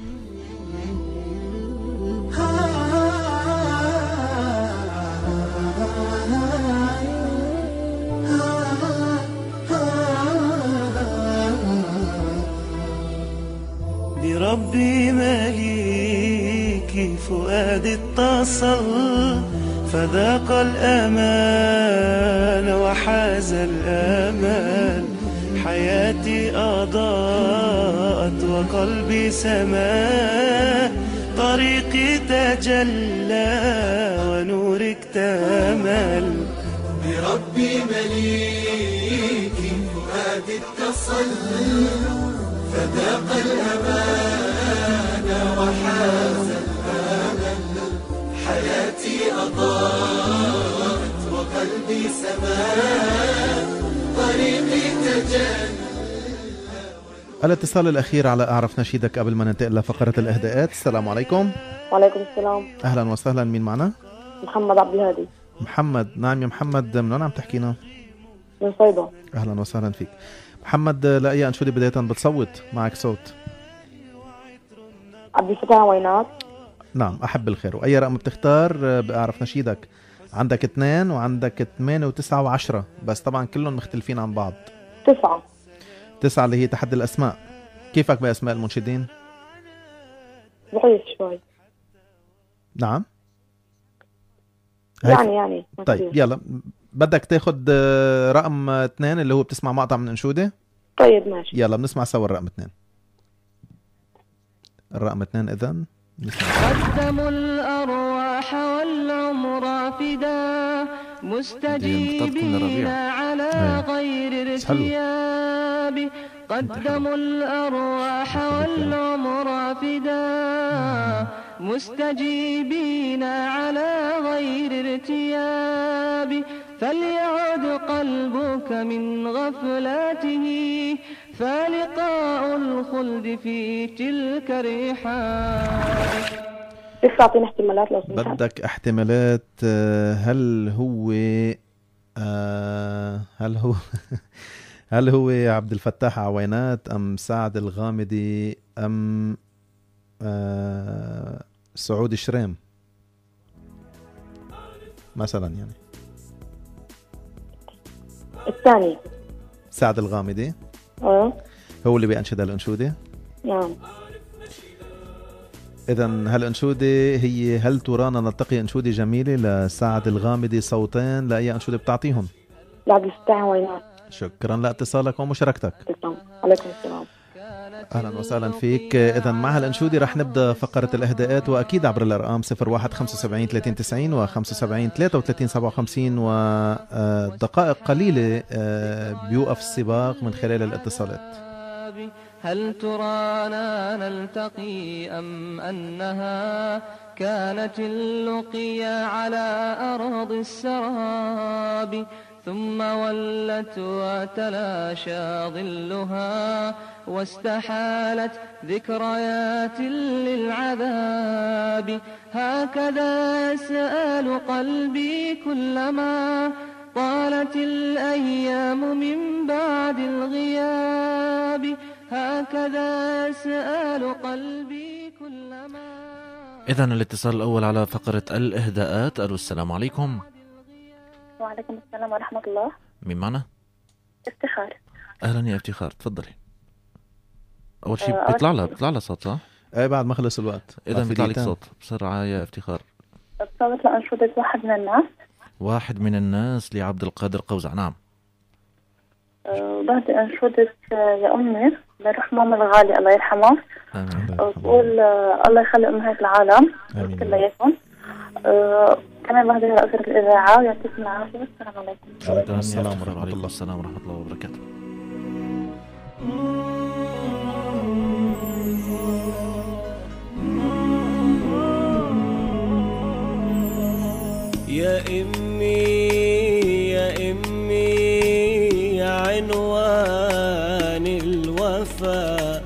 بربي مليكي فؤادي اتصل فذاق الأمان وحاز الأمان حياتي أضاءت وقلبي سما طريقي تجلى ونورك اكتمل. بربي مليكي فؤادي اتصل فذاق الأمان وحاز الأمل حياتي أضاءت وقلبي سماء طريقي تجلى. الاتصال الأخير على أعرف نشيدك قبل ما ننتقل لفقرة الإهداءات. السلام عليكم. وعليكم السلام. أهلا وسهلا. مين معنا؟ محمد عبد الهادي. محمد. نعم يا محمد. من وين عم تحكينا؟ من صيدا. أهلا وسهلا فيك محمد. لأي أنشودة بداية بتصوت؟ معك صوت. عبد الفتاح حوينات. نعم أحب الخير. وأي رقم بتختار بأعرف نشيدك؟ عندك اثنين وعندك ثمانية وتسعة وعشرة، بس طبعا كلهم مختلفين عن بعض. تسعة. تسعة اللي هي تحدي الأسماء. كيفك بأسماء المنشدين؟ ضعيف شوي. نعم يعني يعني طيب يلا بدك تاخد رقم اثنين اللي هو بتسمع مقطع من أنشودة؟ طيب ماشي. يلا بنسمع سوا الرقم اثنين. الرقم اثنين إذن قدموا الأرواح والعمر فدا مستجيبين على غير ارتياب. قدموا الأرواح والعمر فدا مستجيبين على غير ارتياب. فليعد قلبك يحذرك من غفلاته فلقاء الخلد في تلك الرحاب. كيف تعطينا احتمالات لو سمحت؟ بدك احتمالات. هل هو هل هو هل هو عبد الفتاح عوينات أم سعد الغامدي أم سعود شريم مثلا؟ يعني الثاني سعد الغامدي. اه هو اللي بينشد الأنشودة. نعم. إذن هالأنشودة هي هل ترانا نلتقي أنشودة جميلة لسعد الغامدي، صوتين لأي أنشودة بتعطيهم؟ لعبد الفتاح عوينات. شكرا لاتصالك ومشاركتك. عليكم السلام. أهلا وسهلا فيك. إذن مع هالأنشودة رح نبدأ فقرة الإهداءات، وأكيد عبر الأرقام صفر واحد خمسة سبعين ثلاثين تسعين وخمسة وسبعين ثلاثة وثلاثين سبعة وخمسين، ودقائق قليلة بيوقف السباق من خلال الاتصالات. هل ترانا نلتقي أم أنها كانت اللقيا على أرض السراب ثم ولت وتلاشى ظلها واستحالت ذكريات للعذاب. هكذا يسأل قلبي كلما طالت الأيام من بعد الغياب. هكذا يسأل قلبي كلما. إذن الاتصال الأول على فقرة الإهداءات. ألو السلام عليكم. وعليكم السلام ورحمة الله. مين معنا؟ افتخار. أهلا يا افتخار، تفضلي. أول شيء بيطلع لها بيطلع لها صوت صح؟ أي بعد ما خلص الوقت. إذا بيطلع لك صوت بسرعة يا افتخار. صوت لأنشودة واحد من الناس. واحد من الناس لعبد القادر قوزع. نعم. بعد أنشودة يا أمي لروح ماما الغالي الله يرحمه. آمين. وتقول الله يخلي أمهات العالم كلياتهم. أه كمان بعد أسرة الإذاعة ويعطيكم العافية. السلام عليكم. وعليكم السلام ورحمة الله. السلام ورحمة الله وبركاته. يا أمي يا أمي يا عنوان الوفا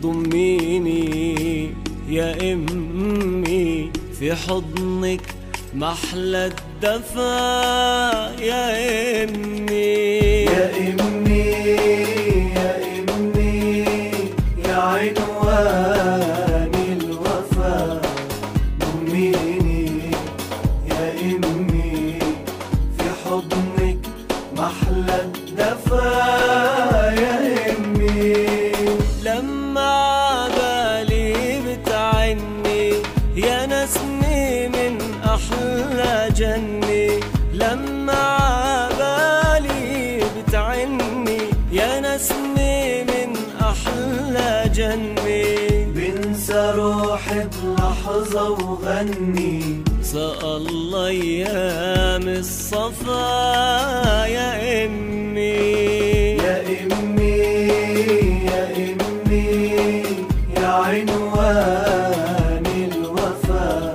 ضميني يا أمي في حضنك محلى الدفا يا أمي يا أمي يا أمي يا عنوان الوفا ضميني يا أمي في حضنك محلى الدفا يا أمي. لما عبالي بتعني يا نسمي من أحلى جني. لما عبالي بتعني يا نسمي من أحلى جني. بنسى روحي بلحظة وغني سأل الله أيام الصفا يا أمي يا أمي يا أمي يا عنوان الوفا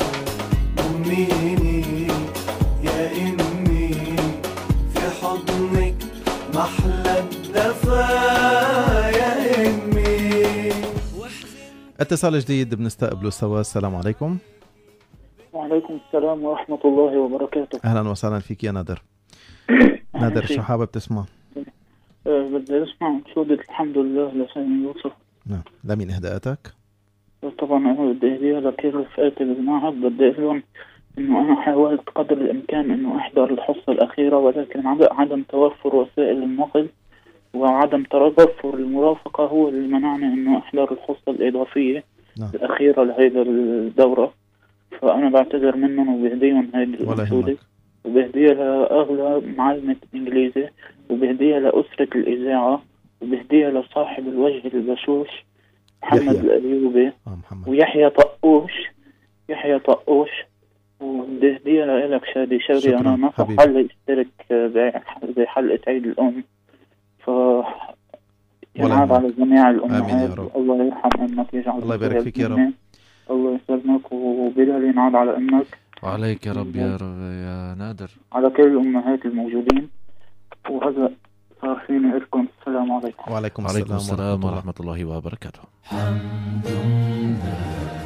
ضميني يا أمي في حضنك محلى الدفا يا أمي. اتصال جديد بنستقبله سوا. السلام عليكم. وعليكم السلام ورحمة الله وبركاته. أهلا وسهلا فيك يا نادر. نادر شو حابب تسمع؟ أه بدي أسمع أنشودة الحمد لله لسامي يوسف. نعم. لمين إهداءاتك؟ طبعا أنا بدي أهديها لكل رفقاتي بالمعهد. بدي أقول لهم إنه أنا حاولت قدر الإمكان إنه أحضر الحصة الأخيرة، ولكن عدم توفر وسائل النقل وعدم توفر المرافقة هو اللي منعني إنه أحضر الحصة الإضافية نعم. الأخيرة لهذا الدورة. فأنا بعتذر منهم وبهديهم هذه الأنشودة، وبهديها لأغلى معلمة إنجليزي، وبهديها لأسرة الإذاعة، وبهديها لصاحب الوجه البشوش محمد الأيوبي ويحيى طقوش يحيى طقوش وبدي أهديها لك شادي شادي. أنا نصح حل يشترك بحلقة عيد الأم، ف ينعاد على جميع الأمهات. الله يرحم أمك يجعل الله يبارك فيك يا رب. الله يسلمك وبلال ينعاد على أمك وعليك يا رب يا رب يا نادر، على كل الأمهات الموجودين. وهذا صار فيني لكم. السلام عليكم. وعليكم وعليكم السلام, السلام ورحمة الله وبركاته. حمد لك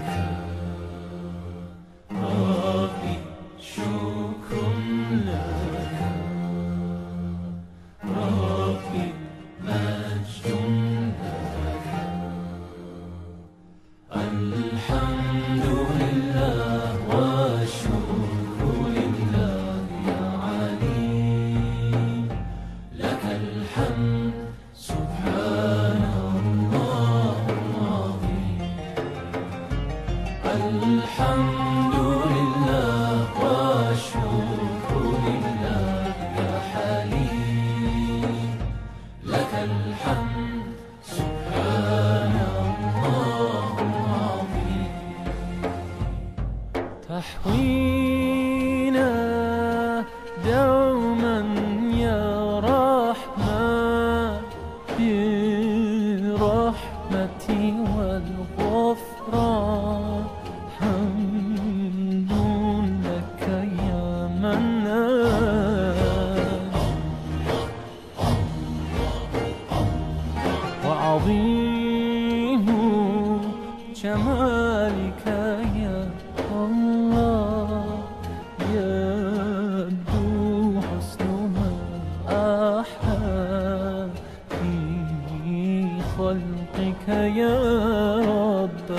ربي شكر لك ربي مجد لك الحمد لله والشكر لله يا علي لك الحمد سبحان الله العظيم الحمد لله والشكر لله يا حليم لك الحمد سبحان الله العظيم تحوينا دوما يا رحمن برحمتي والغفران حمد لك يا منان وعظيم جمالك يا الله يبدو حسنها أحلى في خلقك يا رب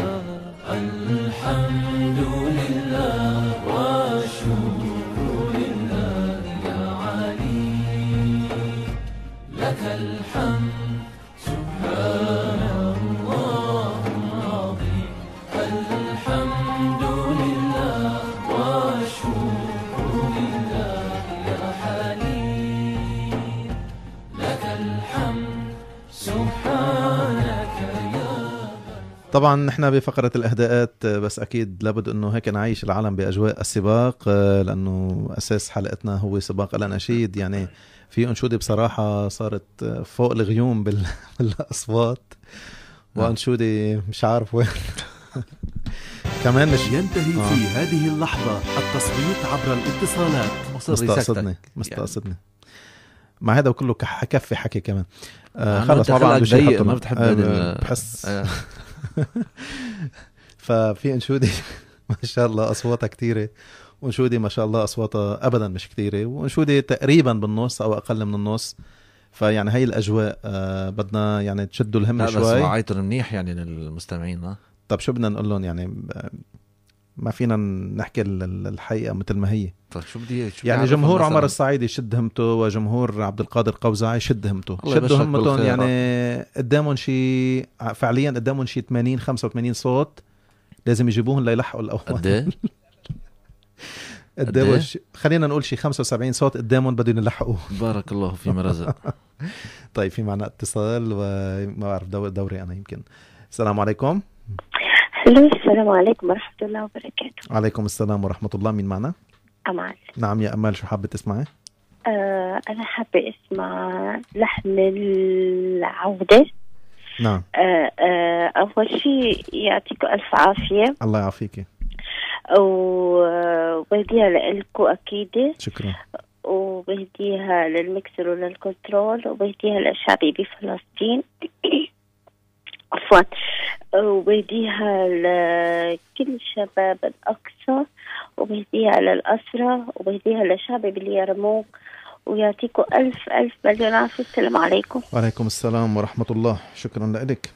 الحمد لله والشكر لله يا علي لك الحمد سبحان الله العظيم الحمد لله والشكر لله يا حليم لك الحمد سبحانك يا طبعا نحن بفقرة الإهداءات، بس أكيد لابد أنه هيك نعيش العالم بأجواء السباق، لأنه أساس حلقتنا هو سباق الأناشيد. يعني في أنشودة بصراحة صارت فوق الغيوم بالأصوات، وأنشودة مش عارف وين كمان مش ينتهي آه. في هذه اللحظة التصويت عبر الاتصالات. مستقصدني مستقصدني مع هذا وكله كفي حكي كمان. آه خلص ما بعد شيء ما بتحب آه بحس آه. ففي انشودة ما شاء الله أصواتها كتيرة، وانشودة ما شاء الله أصواتها أبدا مش كتيرة، وانشودة تقريبا بالنص أو أقل من النص. فيعني هاي الأجواء آه بدنا يعني تشدوا الهم شوي. لا بس وعيتر منيح يعني للمستمعين. ها طب شو بدنا نقول لهم؟ يعني ما فينا نحكي الحقيقة مثل ما هي. طيب شو بدي شو يعني جمهور عمر الصعيدي شد همته، وجمهور عبد القادر قوزعي يشد همته، شدوا همتهم. يعني قدامهم شيء فعليا قدامهم شيء ثمانين خمسة وثمانين صوت لازم يجيبوهم ليلحقوا الأول. قد قدامهم خلينا نقول شيء خمسة وسبعين صوت قدامهم بدهم يلحقوه. بارك الله فيما رزق. طيب في معنا اتصال وما بعرف دوري أنا يمكن. السلام عليكم. الو السلام عليكم ورحمة الله وبركاته. عليكم السلام ورحمة الله. مين معنا؟ أمال. نعم يا أمال، شو حابة تسمعي؟ آه أنا حابة أسمع لحن العودة. نعم. آه آه أول شيء يعطيكم ألف عافية. الله يعافيكي. وبهديها لإلكم أكيد. شكرا. وبهديها للمكسر وللكنترول، وبهديها للشعبي بفلسطين. عفوا. وبهديها لكل شباب الأقصى، وبهديها للأسرة، وبهديها للشعب باليرموك. ويعطيكم ألف ألف مليون عافية. السلام عليكم. وعليكم السلام ورحمة الله. شكرا لك.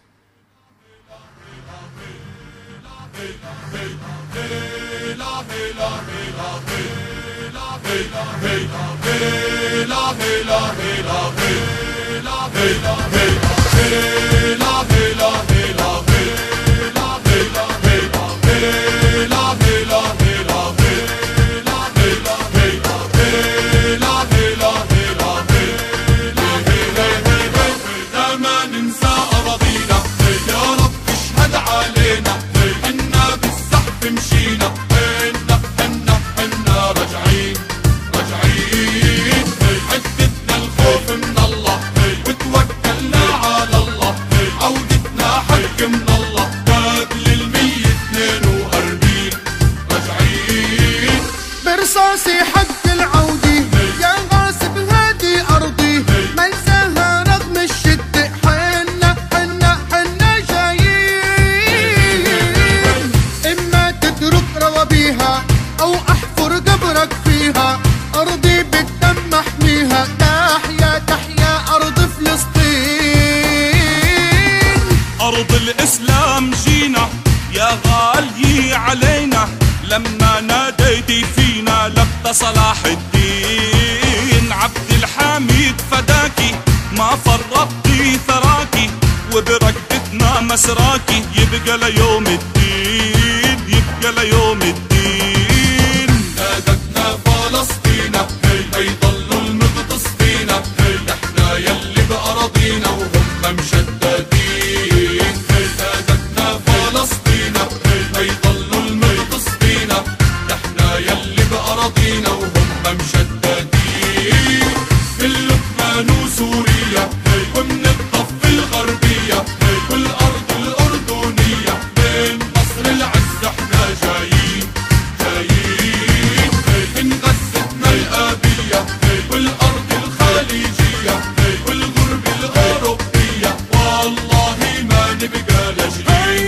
برصاصي حق العودي يا غاصب هادي أرضي ما انساها صلاح الدين عبد الحميد فداكي، ما فرطتي ثراكي وبركبتنا مسراكي، يبقى ليوم الدين يبقى ليوم الدين. نادتنا فلسطين هي يضلوا المغتصبين، هي احنا يلي بأراضينا وهم مشددين. نادتنا فلسطين هي يضلوا المغتصبين، احنا يلي بأراضينا وهم مشددين. من لبنان وسوريا ومن الضفة الغربية والأرض الأردنية، من مصر العز احنا جايين جايين. من غزتنا الآبية والأرض الخليجية والغرب الأوروبية، والله ما نبقى لاجئين.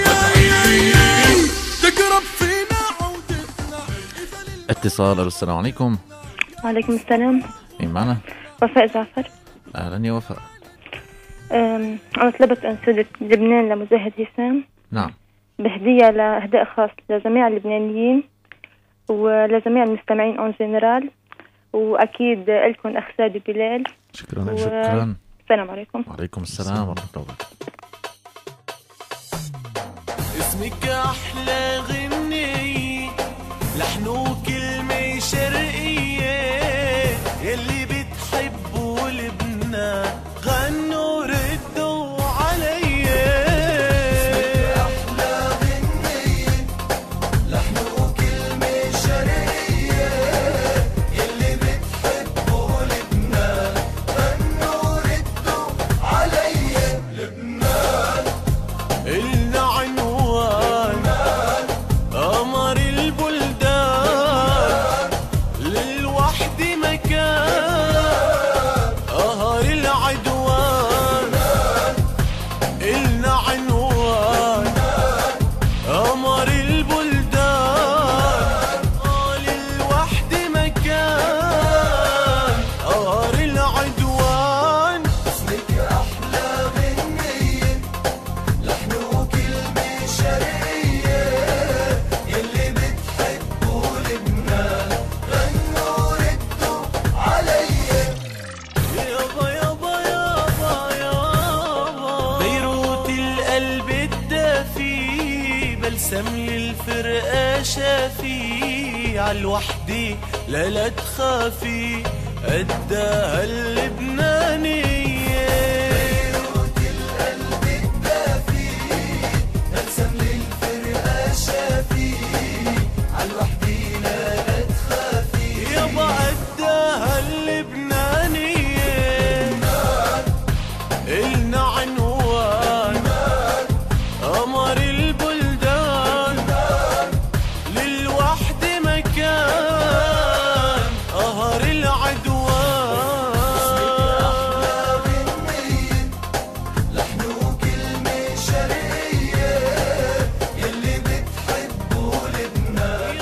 تقرب فينا عودتنا. اتصال. السلام عليكم. وعليكم السلام. مين معنا؟ وفاء جعفر. اهلا يا وفاء. أنا طلبت أنشودة لبنان لمجاهد هشام. نعم. بهدية لإهداء خاص لجميع اللبنانيين ولجميع المستمعين أون جنرال، وأكيد لكم أخ سادي بلال. شكرا و... شكرا. السلام عليكم. وعليكم السلام ورحمة الله وبركاته. اسمك أحلى غنية، لحن وكلمة شرقية، يلي بتحبوا لبنان غنوا ردوا عليا. اسمك أحلى غنية، لحن وكلمة شرقية، يلي بتحبوا لبنان غنوا ردوا عليا. لبنان إلنا عنوان، قمر البلدان، للوحد مكان، قهر العدوان. إلنا عنوان، قمر البلدان، للوحد مكان، قهر العدوان. اسمك أحلى غنية، لحن وكلمة شرقية، يلي بتحبوا لبنان غنوا ردوا عليا. يابا يابا يابا يابا، بيروت القلب الدافي، بلسم للفرقة شافي، عالوحدة لا لا تخافي قدها اللبنانية. بيروت القلب الدافي، بلسم للفرقة شافي، عالوحدة لا لا تخافي يابا قدها اللبنانية. إلنا عنوان، قمر البلدان، للوحد مكان، قهر العدوان. لحن وكلمة شرقية، يلي بتحبوا لبنان.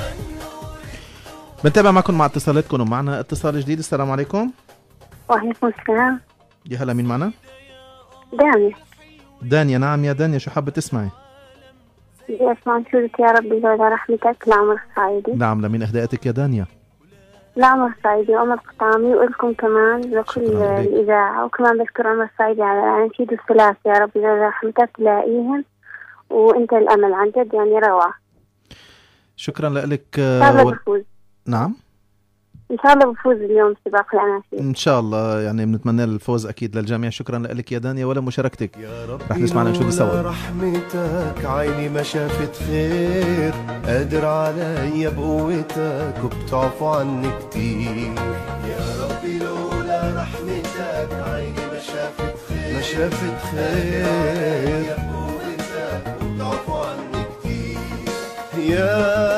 بنتابع معكم مع اتصالاتكم، ومعنا اتصال جديد. السلام عليكم. وعليكم السلام. يا هلا، مين معنا؟ دانيا. دانيا. نعم يا دانيا، شو حابة تسمعي؟ بدي أسمع أنشودة يا ربي لولا رحمتك لعمر الصعيدي. نعم، لمين أهداءاتك يا دانيا؟ لعمر الصعيدي وعمر قطامي، وإلكم كمان لكل الإذاعة، وكمان بذكر عمر الصعيدي على أنشيد الثلاث يا ربي لولا رحمتك تلاقيهم، وأنت الأمل عن جد يعني روعة. شكرا لك. إن شاء الله بفوز. نعم إن شاء الله بفوز اليوم سباق الأناشيد. إن شاء الله، يعني بنتمنى الفوز أكيد للجميع. شكرا لك يا دانيا ولا مشاركتك. رح نسمع نشوف سوا. رحمتك عيني ما شافت خير، قادر عليا بقوتك وبتعفو عني كتير. يا ربي لولا رحمتك عيني ما شافت خير، ما شافت خير، بقوتك وبتعفو عني كتير. يا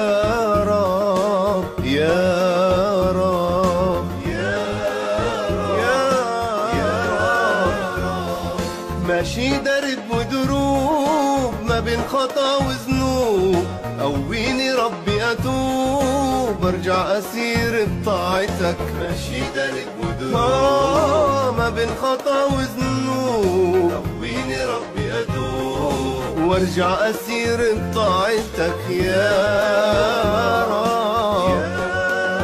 رب يا ماشي درب ودروب ما بين خطا وذنوب، قويني ربي اتوب ارجع اسير بطاعتك. ماشي درب ودروب آه ما بين خطا وذنوب، قويني ربي اتوب وارجع اسير بطاعتك. يا رب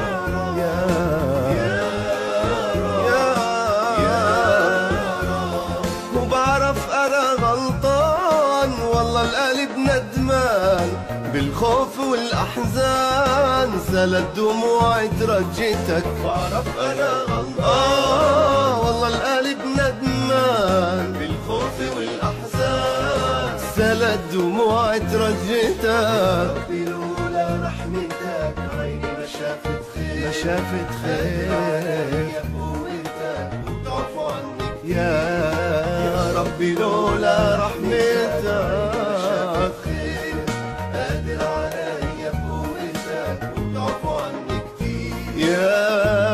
والأحزان سالت دموعي ترجتك بعرف أنا غلطان آه والله القلب ندمان بالخوف والأحزان سالت دموعي ترجتك لولا رحمتك عيني ما شافت خير ما شافت خير يا قوتك وتعفو عنك يا ربي لولا رحمتك قادر علي قوتك وتعفو عني كتير يا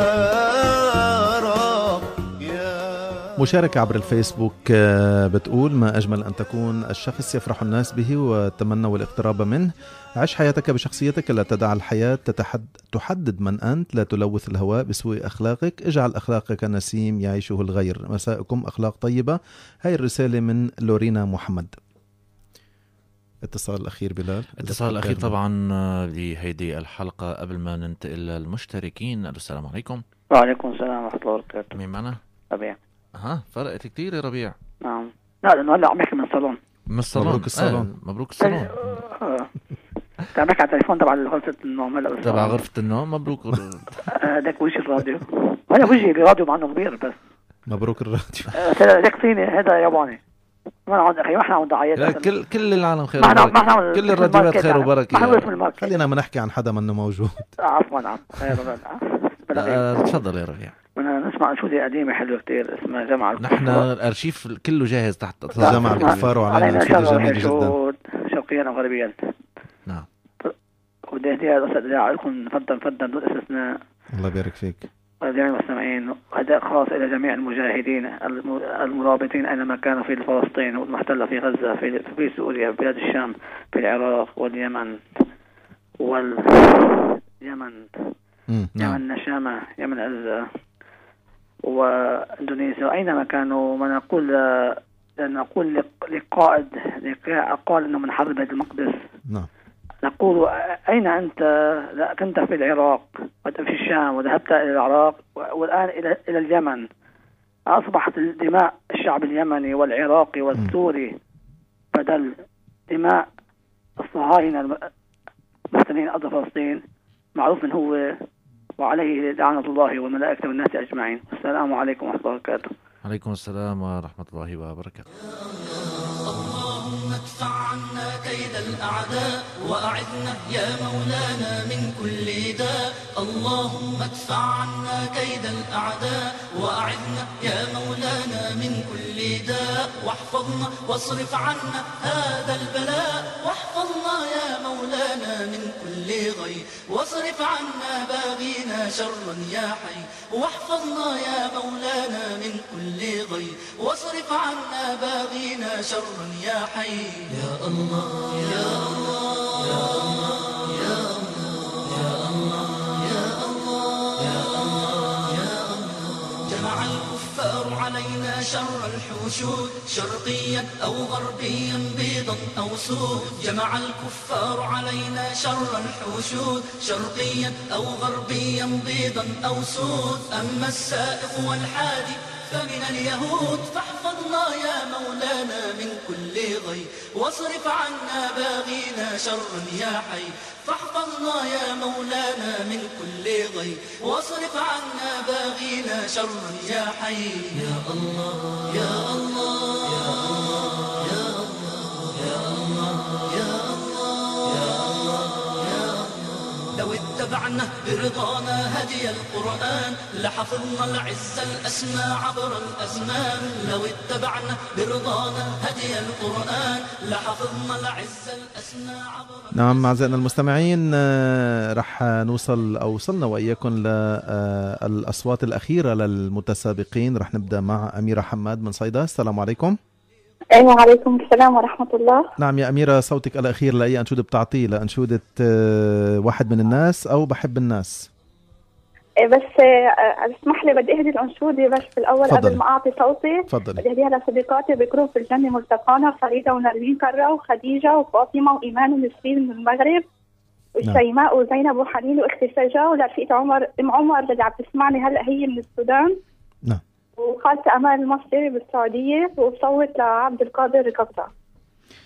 رب يا. مشاركة عبر الفيسبوك بتقول: ما أجمل أن تكون الشخص يفرح الناس به وتمنوا الاقتراب منه. عش حياتك بشخصيتك، لا تدع الحياة تتحد تحدد من أنت، لا تلوث الهواء بسوء أخلاقك، اجعل أخلاقك نسيم يعيشه الغير. مساءكم أخلاق طيبة. هاي الرسالة من لورينا محمد. اتصال الأخير بلال. اتصال الأخير طبعا لهيدي الحلقة. قبل ما ننتقل للمشتركين، السلام عليكم. وعليكم السلام ورحمة الله وبركاته. مين معنا؟ ربيع. ها فرقت كتير يا ربيع. نعم. لا لأنه هلا عم بحكي من الصالون. من الصالون. مبروك الصالون. آه. مبروك الصالون. عم بحكي على التليفون تبع غرفة النوم هلا. تبع غرفة النوم. مبروك. هذاك وجه الراديو. هذا وجهي براديو مع انه كبير بس. مبروك الراديو. هذاك صيني، هذا ياباني. ما عند اخي، ما احنا عند دعايات. كل كل العالم خير وبركة. كل الراديوات خير وبركة. خلينا ما نحكي عن حدا منه موجود. عفوا. نعم. تفضل يا ربيع. بدنا نسمع أنشودة قديمة حلوة كتير اسمها جمع الكفار. نحن الأرشيف كله جاهز تحت جمع الكفار، وعلينا أنشودة جميلة جدا شرقيا وغربيا. نعم. ودي اهديها لكم فدا فدا دون استثناء. الله يبارك فيك. ولجميع المستمعين، وأداء خاص إلى جميع المجاهدين المرابطين أينما كانوا في فلسطين والمحتلة في غزة، في في سوريا، في بلاد الشام، في العراق واليمن واليمن يمن نشامة، يمن عزة، وإندونيسيا، أينما كانوا. ما نقول نقول لقائد قال إنه من حرب بيت المقدس. نعم. نقول: أين أنت؟ لا كنت في العراق وفي الشام، وذهبت إلى العراق والآن إلى إلى اليمن. أصبحت دماء الشعب اليمني والعراقي والسوري بدل دماء الصهاينة المحتلين أرض فلسطين. معروف من هو، وعليه لعنة الله والملائكة والناس أجمعين. السلام عليكم ورحمة الله وبركاته. عليكم السلام ورحمة الله وبركاته. اللهم ادفع عنا كيد الأعداء وأعذنا يا مولانا من كل داء. اللهم ادفع عنا كيد الأعداء وأعذنا يا مولانا من كل داء. واحفظنا واصرف عنا هذا البلاء. واحفظنا يا مولانا من كل غي، واصرف عنا باغينا شرا يا حي. واحفظنا يا مولانا من كل غي، واصرف عنا باغينا شرا يا حي. يا الله يا الله يا الله يا الله يا الله يا الله يا الله. جمع الكفار علينا شر الحشود، شرقيا أو غربيا، بيضا أو سود. جمع الكفار علينا شر الحشود، شرقيا أو غربيا، بيضا أو سود. أما السائق والحادي فمن اليهود. فاحفظنا يا مولانا من كل غي، واصرف عنا باغينا شرا يا حي. فاحفظنا يا مولانا من كل غي، واصرف عنا باغينا شرا يا حي. يا الله يا الله يا الله يا الله يا الله يا الله يا الله يا الله. لو اتبعنا برضانا هدي القرآن لحفظنا العز الأسمى عبر الأزمان. لو اتبعنا برضانا هدي القرآن لحفظنا العز الأسمى عبر الأزمان. نعم أعزائنا المستمعين، رح نوصل أو وصلنا وإياكم للأصوات الأخيرة للمتسابقين. رح نبدأ مع أميرة حماد من صيدا. السلام عليكم. أيوة عليكم السلام ورحمة الله. نعم يا أميرة، صوتك الأخير لأي أنشودة بتعطيه؟ لأنشودة واحد من الناس أو بحب الناس؟ بس اسمح لي بدي اهدي الانشوده بس في الاول فضل. قبل ما اعطي صوتي تفضلي. بدي اهديها لصديقاتي بجروب الجنه ملتقانا، فريده ونرمين كره وخديجه وفاطمه وايمان ونسرين من المغرب والشيماء وزينب وحنين واختي سجا، ولرفيقه عمر ام عمر اللي عم تسمعني هلا هي من السودان. نعم. وخالتي امال المصري بالسعوديه، وبصوت لعبد القادر ركبتا.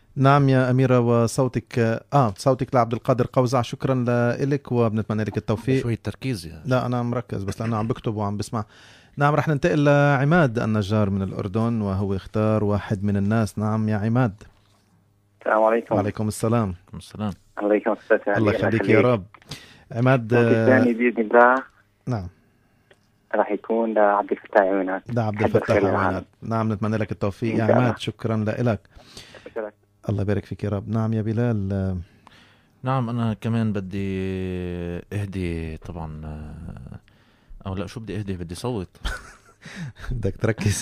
نعم يا أميرة، وصوتك آه صوتك لعبد القادر قوزع. شكرا لك وبنتمنى لك التوفيق. شوية تركيز يعني. لا أنا مركز بس لأنه عم بكتب وعم بسمع. نعم رح ننتقل لعماد النجار من الأردن، وهو اختار واحد من الناس. نعم يا عماد. السلام عليكم. وعليكم السلام. السلام. عليكم السلام. الله يخليك يا رب. عماد الثاني بإذن الله نعم راح يكون لعبد الفتاح عوينات. ده عبد الفتاح عوينات. نعم نتمنى لك التوفيق يا عماد. شكرا لك. الله يبارك فيك يا رب. نعم يا بلال. نعم أنا كمان بدي أهدي طبعا، أو لا شو بدي أهدي، بدي صوت. بدك تركز.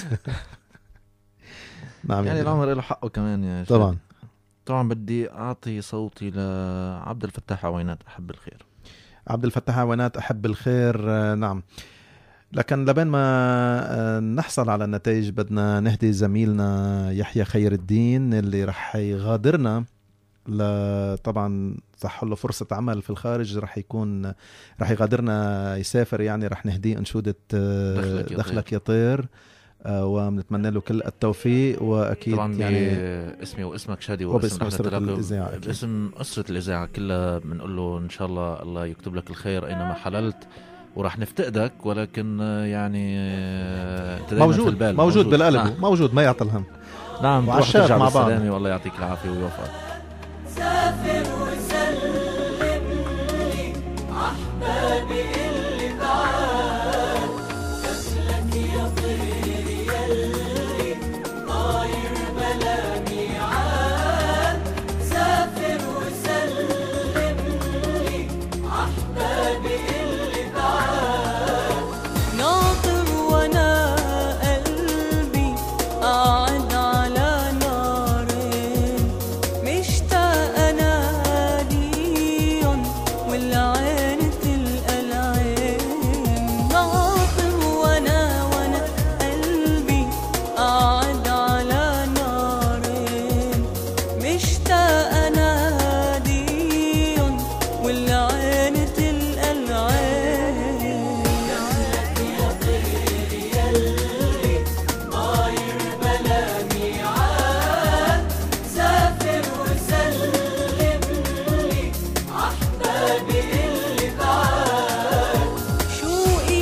نعم يعني العمر له حقه كمان يا شيخ. طبعا طبعا بدي أعطي صوتي لعبد الفتاح عوينات أحب الخير. عبد الفتاح عوينات أحب الخير. نعم لكن لبين ما نحصل على النتائج بدنا نهدي زميلنا يحيى خير الدين اللي رح يغادرنا، طبعا صح له فرصة عمل في الخارج، رح يكون رح يغادرنا يسافر، يعني رح نهديه أنشودة دخلك, دخلك يطير، وبنتمنى له كل التوفيق. واكيد طبعا يعني اسمي واسمك شادي وباسم أسرة الإذاعة، باسم أسرة الإذاعة كلها بنقول له إن شاء الله الله يكتب لك الخير أينما حللت، وراح نفتقدك ولكن يعني موجود في البال، موجود, موجود بالقلب. نعم. موجود ما يعطي الهم. نعم تروح ترجع بالسلامة والله يعطيك العافية ويوفقك. سافر وسلم لي أحبابي اللي بعاد، دخلك يا طير يلي طاير بلا ميعاد. سافر وسلم لي أحبابي اللي بعاد، ناطر وانا قلبي قاعد على نارين، مشتاق اناديهم والعين تلقى العين. ناطر وانا وانا قلبي قاعد على نارين، مشتاق اناديهم والعين تلقى العين. دخلك يا طير يلي طاير بلا ميعاد، سافر وسلم لي أحبابي اللي بعاد. شوقي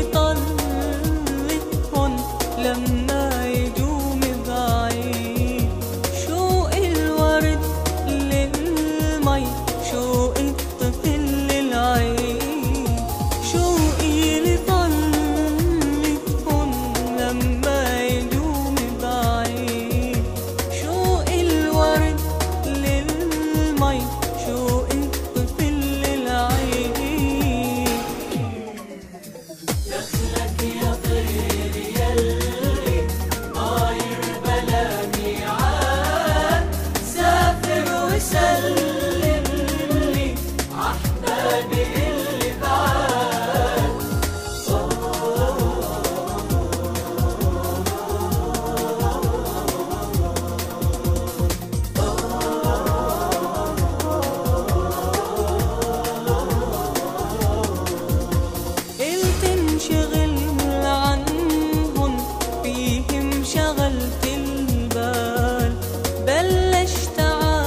لطلتهم لما يجوا من بعيد، شوق الورد للمي، شوق الطفل للعيد. شوقي لطلتهم لما يجوا من بعيد، شوق الورد للمي، شوق الطفل للعيد. دخلك يا طير يلي طاير بلا ميعاد، سافر وسلم لي أحبابي اللي بعاد. قلت انشغل عنهم فيهم شغلت البال، بلشت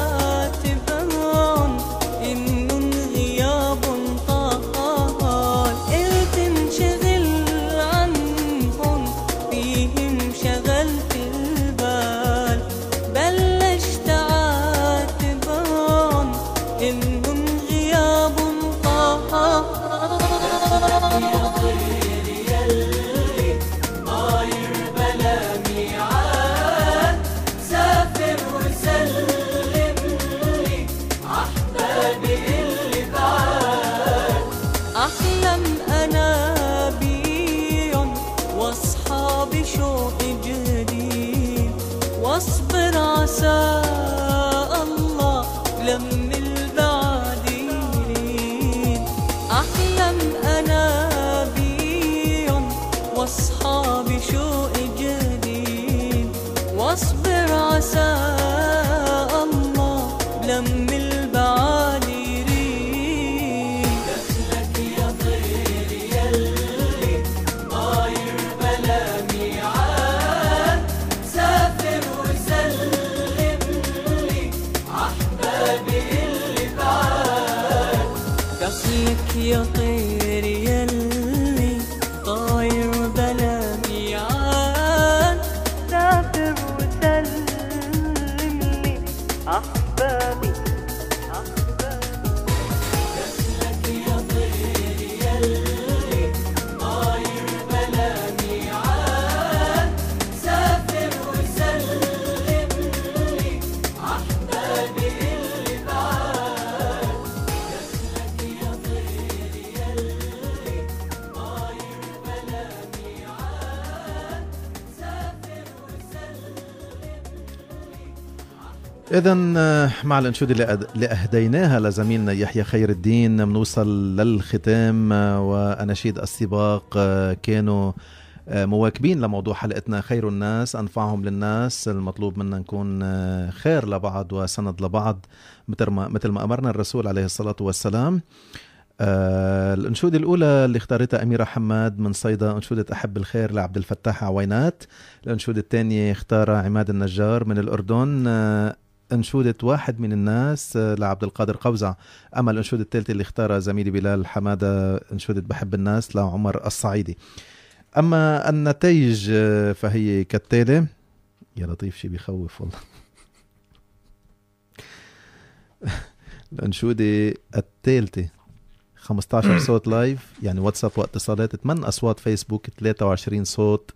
عاتبهم إنن غياب طال. قلت انشغل عنهم فيهم شغلت البال، بلشت عاتبهم إنن غياب طال. يا طير يلي طاير بلا ميعاد، سافر وسلم لي أحبابي اللي بعاد. أحلم أنا بيهم واصحى بشوق جديد، واصبر عسى الله لم البعد يريد. أحلم أنا بيهم واصحى بشوق جديد، واصبر عسى الله لم البعد يريد. دخلك يا طير يلي طاير بلا ميعاد، سافر وسلم لي طير يلي طاير بلا ميعاد سافر وسلم لي أحبابي دخلك يا طير يلي طاير بلا ميعاد سافر وسلم لي أحبابي اللي بعاد دخلك يا طير يلي طاير بلا ميعاد سافر وسلم. إذا مع الأنشودة اللي أد- اللي أهديناها لزميلنا يحيى خير الدين بنوصل للختام، وأناشيد السباق كانوا مواكبين لموضوع حلقتنا خير الناس أنفعهم للناس. المطلوب منا نكون خير لبعض وسند لبعض مثل ما مثل ما أمرنا الرسول عليه الصلاة والسلام. آه الأنشودة الأولى اللي اختارتها أميرة حماد من صيدا أنشودة أحب الخير لعبد الفتاح عوينات. الأنشودة الثانية اختارها عماد النجار من الأردن، آه أنشودة واحد من الناس آه لعبد القادر قوزع. أما الأنشودة الثالثة اللي اختارها زميلي بلال حمادة أنشودة بحب الناس لعمر الصعيدي. أما النتائج آه فهي كالتالي. يا لطيف شي بيخوف والله. الأنشودة الثالثة خمسة عشر صوت لايف يعني واتساب واتصالات، ثمانية أصوات فيسبوك، ثلاثة وعشرين صوت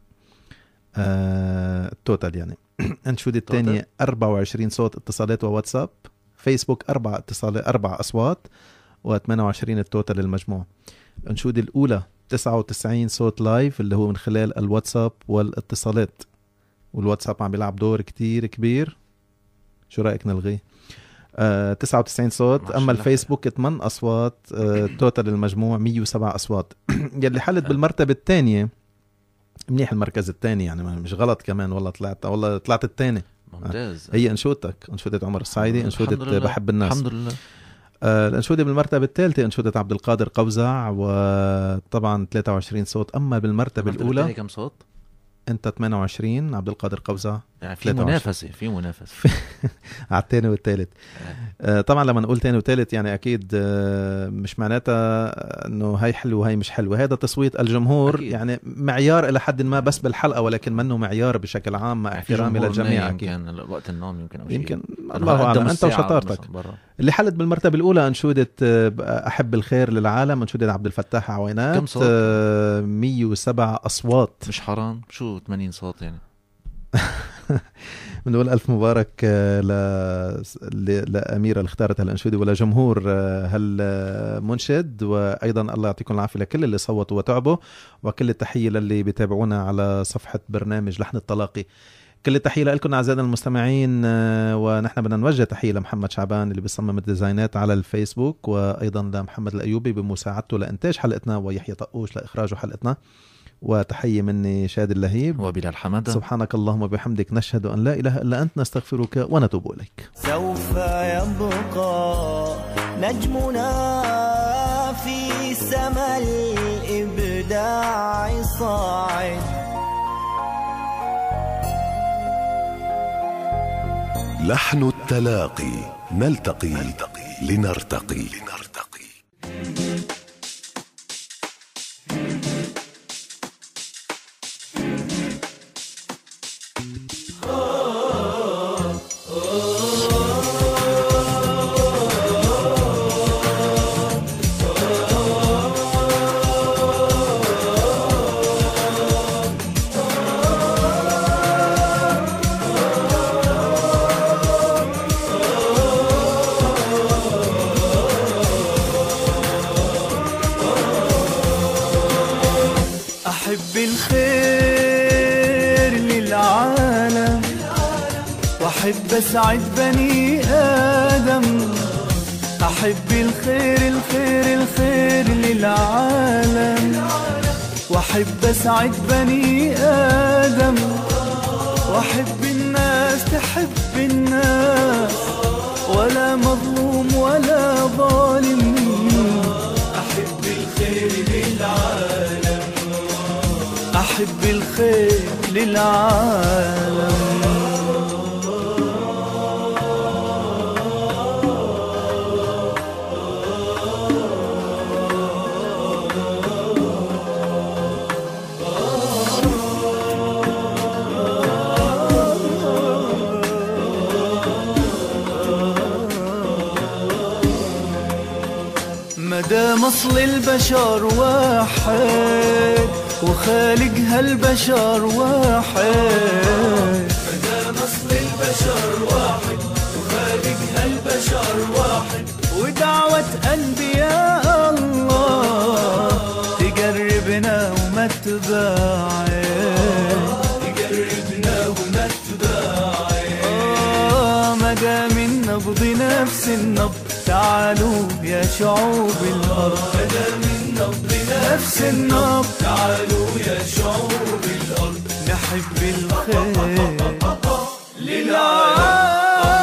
آه توتال يعني. الأنشودة الثانية أربعة وعشرين صوت اتصالات وواتساب، فيسبوك أربع اتصالات أربع أصوات وثمانية وعشرين التوتال المجموع. الأنشودة الأولى تسعة وتسعين صوت لايف اللي هو من خلال الواتساب والاتصالات، والواتساب عم بيلعب دور كتير كبير. شو رأيك نلغيه؟ آه تسعة وتسعين صوت. أما الفيسبوك ثمانية أصوات، آه توتال المجموع مية وسبعة أصوات. يلي حلت بالمرتبة الثانية منيح، المركز الثاني يعني مش غلط كمان، والله طلعت والله طلعت الثاني ممتاز. آه هي أنشودتك، أنشودة عمر الصعيدي، أنشودة بحب الناس. الحمد لله. آه الأنشودة بالمرتبة الثالثة أنشودة عبد القادر قوزع وطبعا ثلاثة وعشرين صوت. أما بالمرتبة الأولى كم صوت؟ أنت ثمانية وعشرين، عبد القادر قوزع يعني في منافسة في منافسة على الثاني والثالث. آه طبعا لما نقول ثاني وثالث يعني أكيد آه مش معناتها أنه هاي حلو وهاي مش حلو، هذا تصويت الجمهور أكيد. يعني معيار إلى حد ما بس بالحلقة، ولكن منه معيار بشكل عام مع احترامي للجميع. يمكن وقت النوم يمكن أو شيء. يمكن الله أعلم أنت وشطارتك. اللي حلت بالمرتبة الأولى أنشودة أحب الخير للعالم، أنشودة عبد الفتاح عوينات. كم صوت؟ آه مية وسبعة أصوات. مش حرام؟ شو ثمانين صوت يعني؟ بنقول ألف مبارك ل... لأميرة اللي اختارت هالأنشودة ولجمهور هالمنشد، وأيضا الله يعطيكم العافية لكل اللي صوتوا وتعبوا، وكل التحية للي بيتابعونا على صفحة برنامج لحن التلاقي. كل التحية لكم أعزائنا المستمعين، ونحن بدنا نوجه تحية لمحمد شعبان اللي بيصمم الديزاينات على الفيسبوك، وأيضا لمحمد الأيوبي بمساعدته لإنتاج حلقتنا، ويحيى طقوش لإخراج حلقتنا، وتحية مني شادي اللهيب وبلال حمادة. سبحانك اللهم وبحمدك نشهد أن لا إله إلا أنت نستغفرك ونتوب إليك. سوف يبقى نجمنا في سما الإبداع صاعد، لحن التلاقي نلتقي, نلتقي لنرتقي. أحب الخير للعالم وأحب أسعد بني آدم، أحب الخير الخير الخير للعالم وأحب أسعد بني آدم، وأحب الناس تحب الناس ولا مظلوم ولا ظالم، أحب الخير للعالم أحب الخير للعالم. أصل البشر واحد وخالق هالبشر واحد. مدام أصل البشر واحد وخالق هالبشر واحد، ودعوة أنبياء الله تقربنا وما تباعد، تقربنا وما تباعد. آه مدام النبض نفس النبض، تعالوا يا شعوب الأرض. مدام النبض نفس النبض، تعالوا يا شعوب الأرض. نحب الخير للعالم.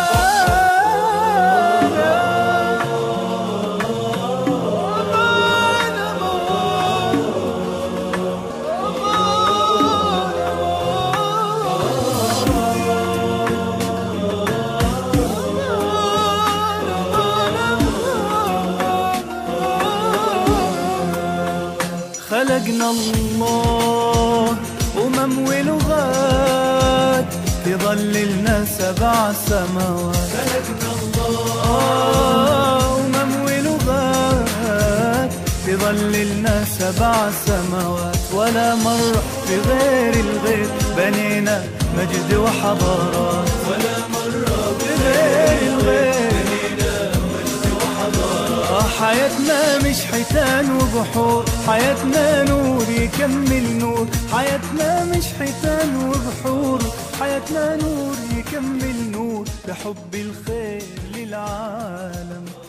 خلقنا الله أمم ولغات، تظللنا سبع سماوات. خلقنا الله أمم ولغات، تظللنا سبع سماوات. ولا مرة بغير الغير بنينا مجد وحضارات. ولا مرة بغير الغير بنينا مجد وحضارات. حياتنا مش حيتان وبحور، حياتنا نور يكمل نور. حياتنا مش حيتان وبحور، حياتنا نور يكمل نور. بحب الخير للعالم.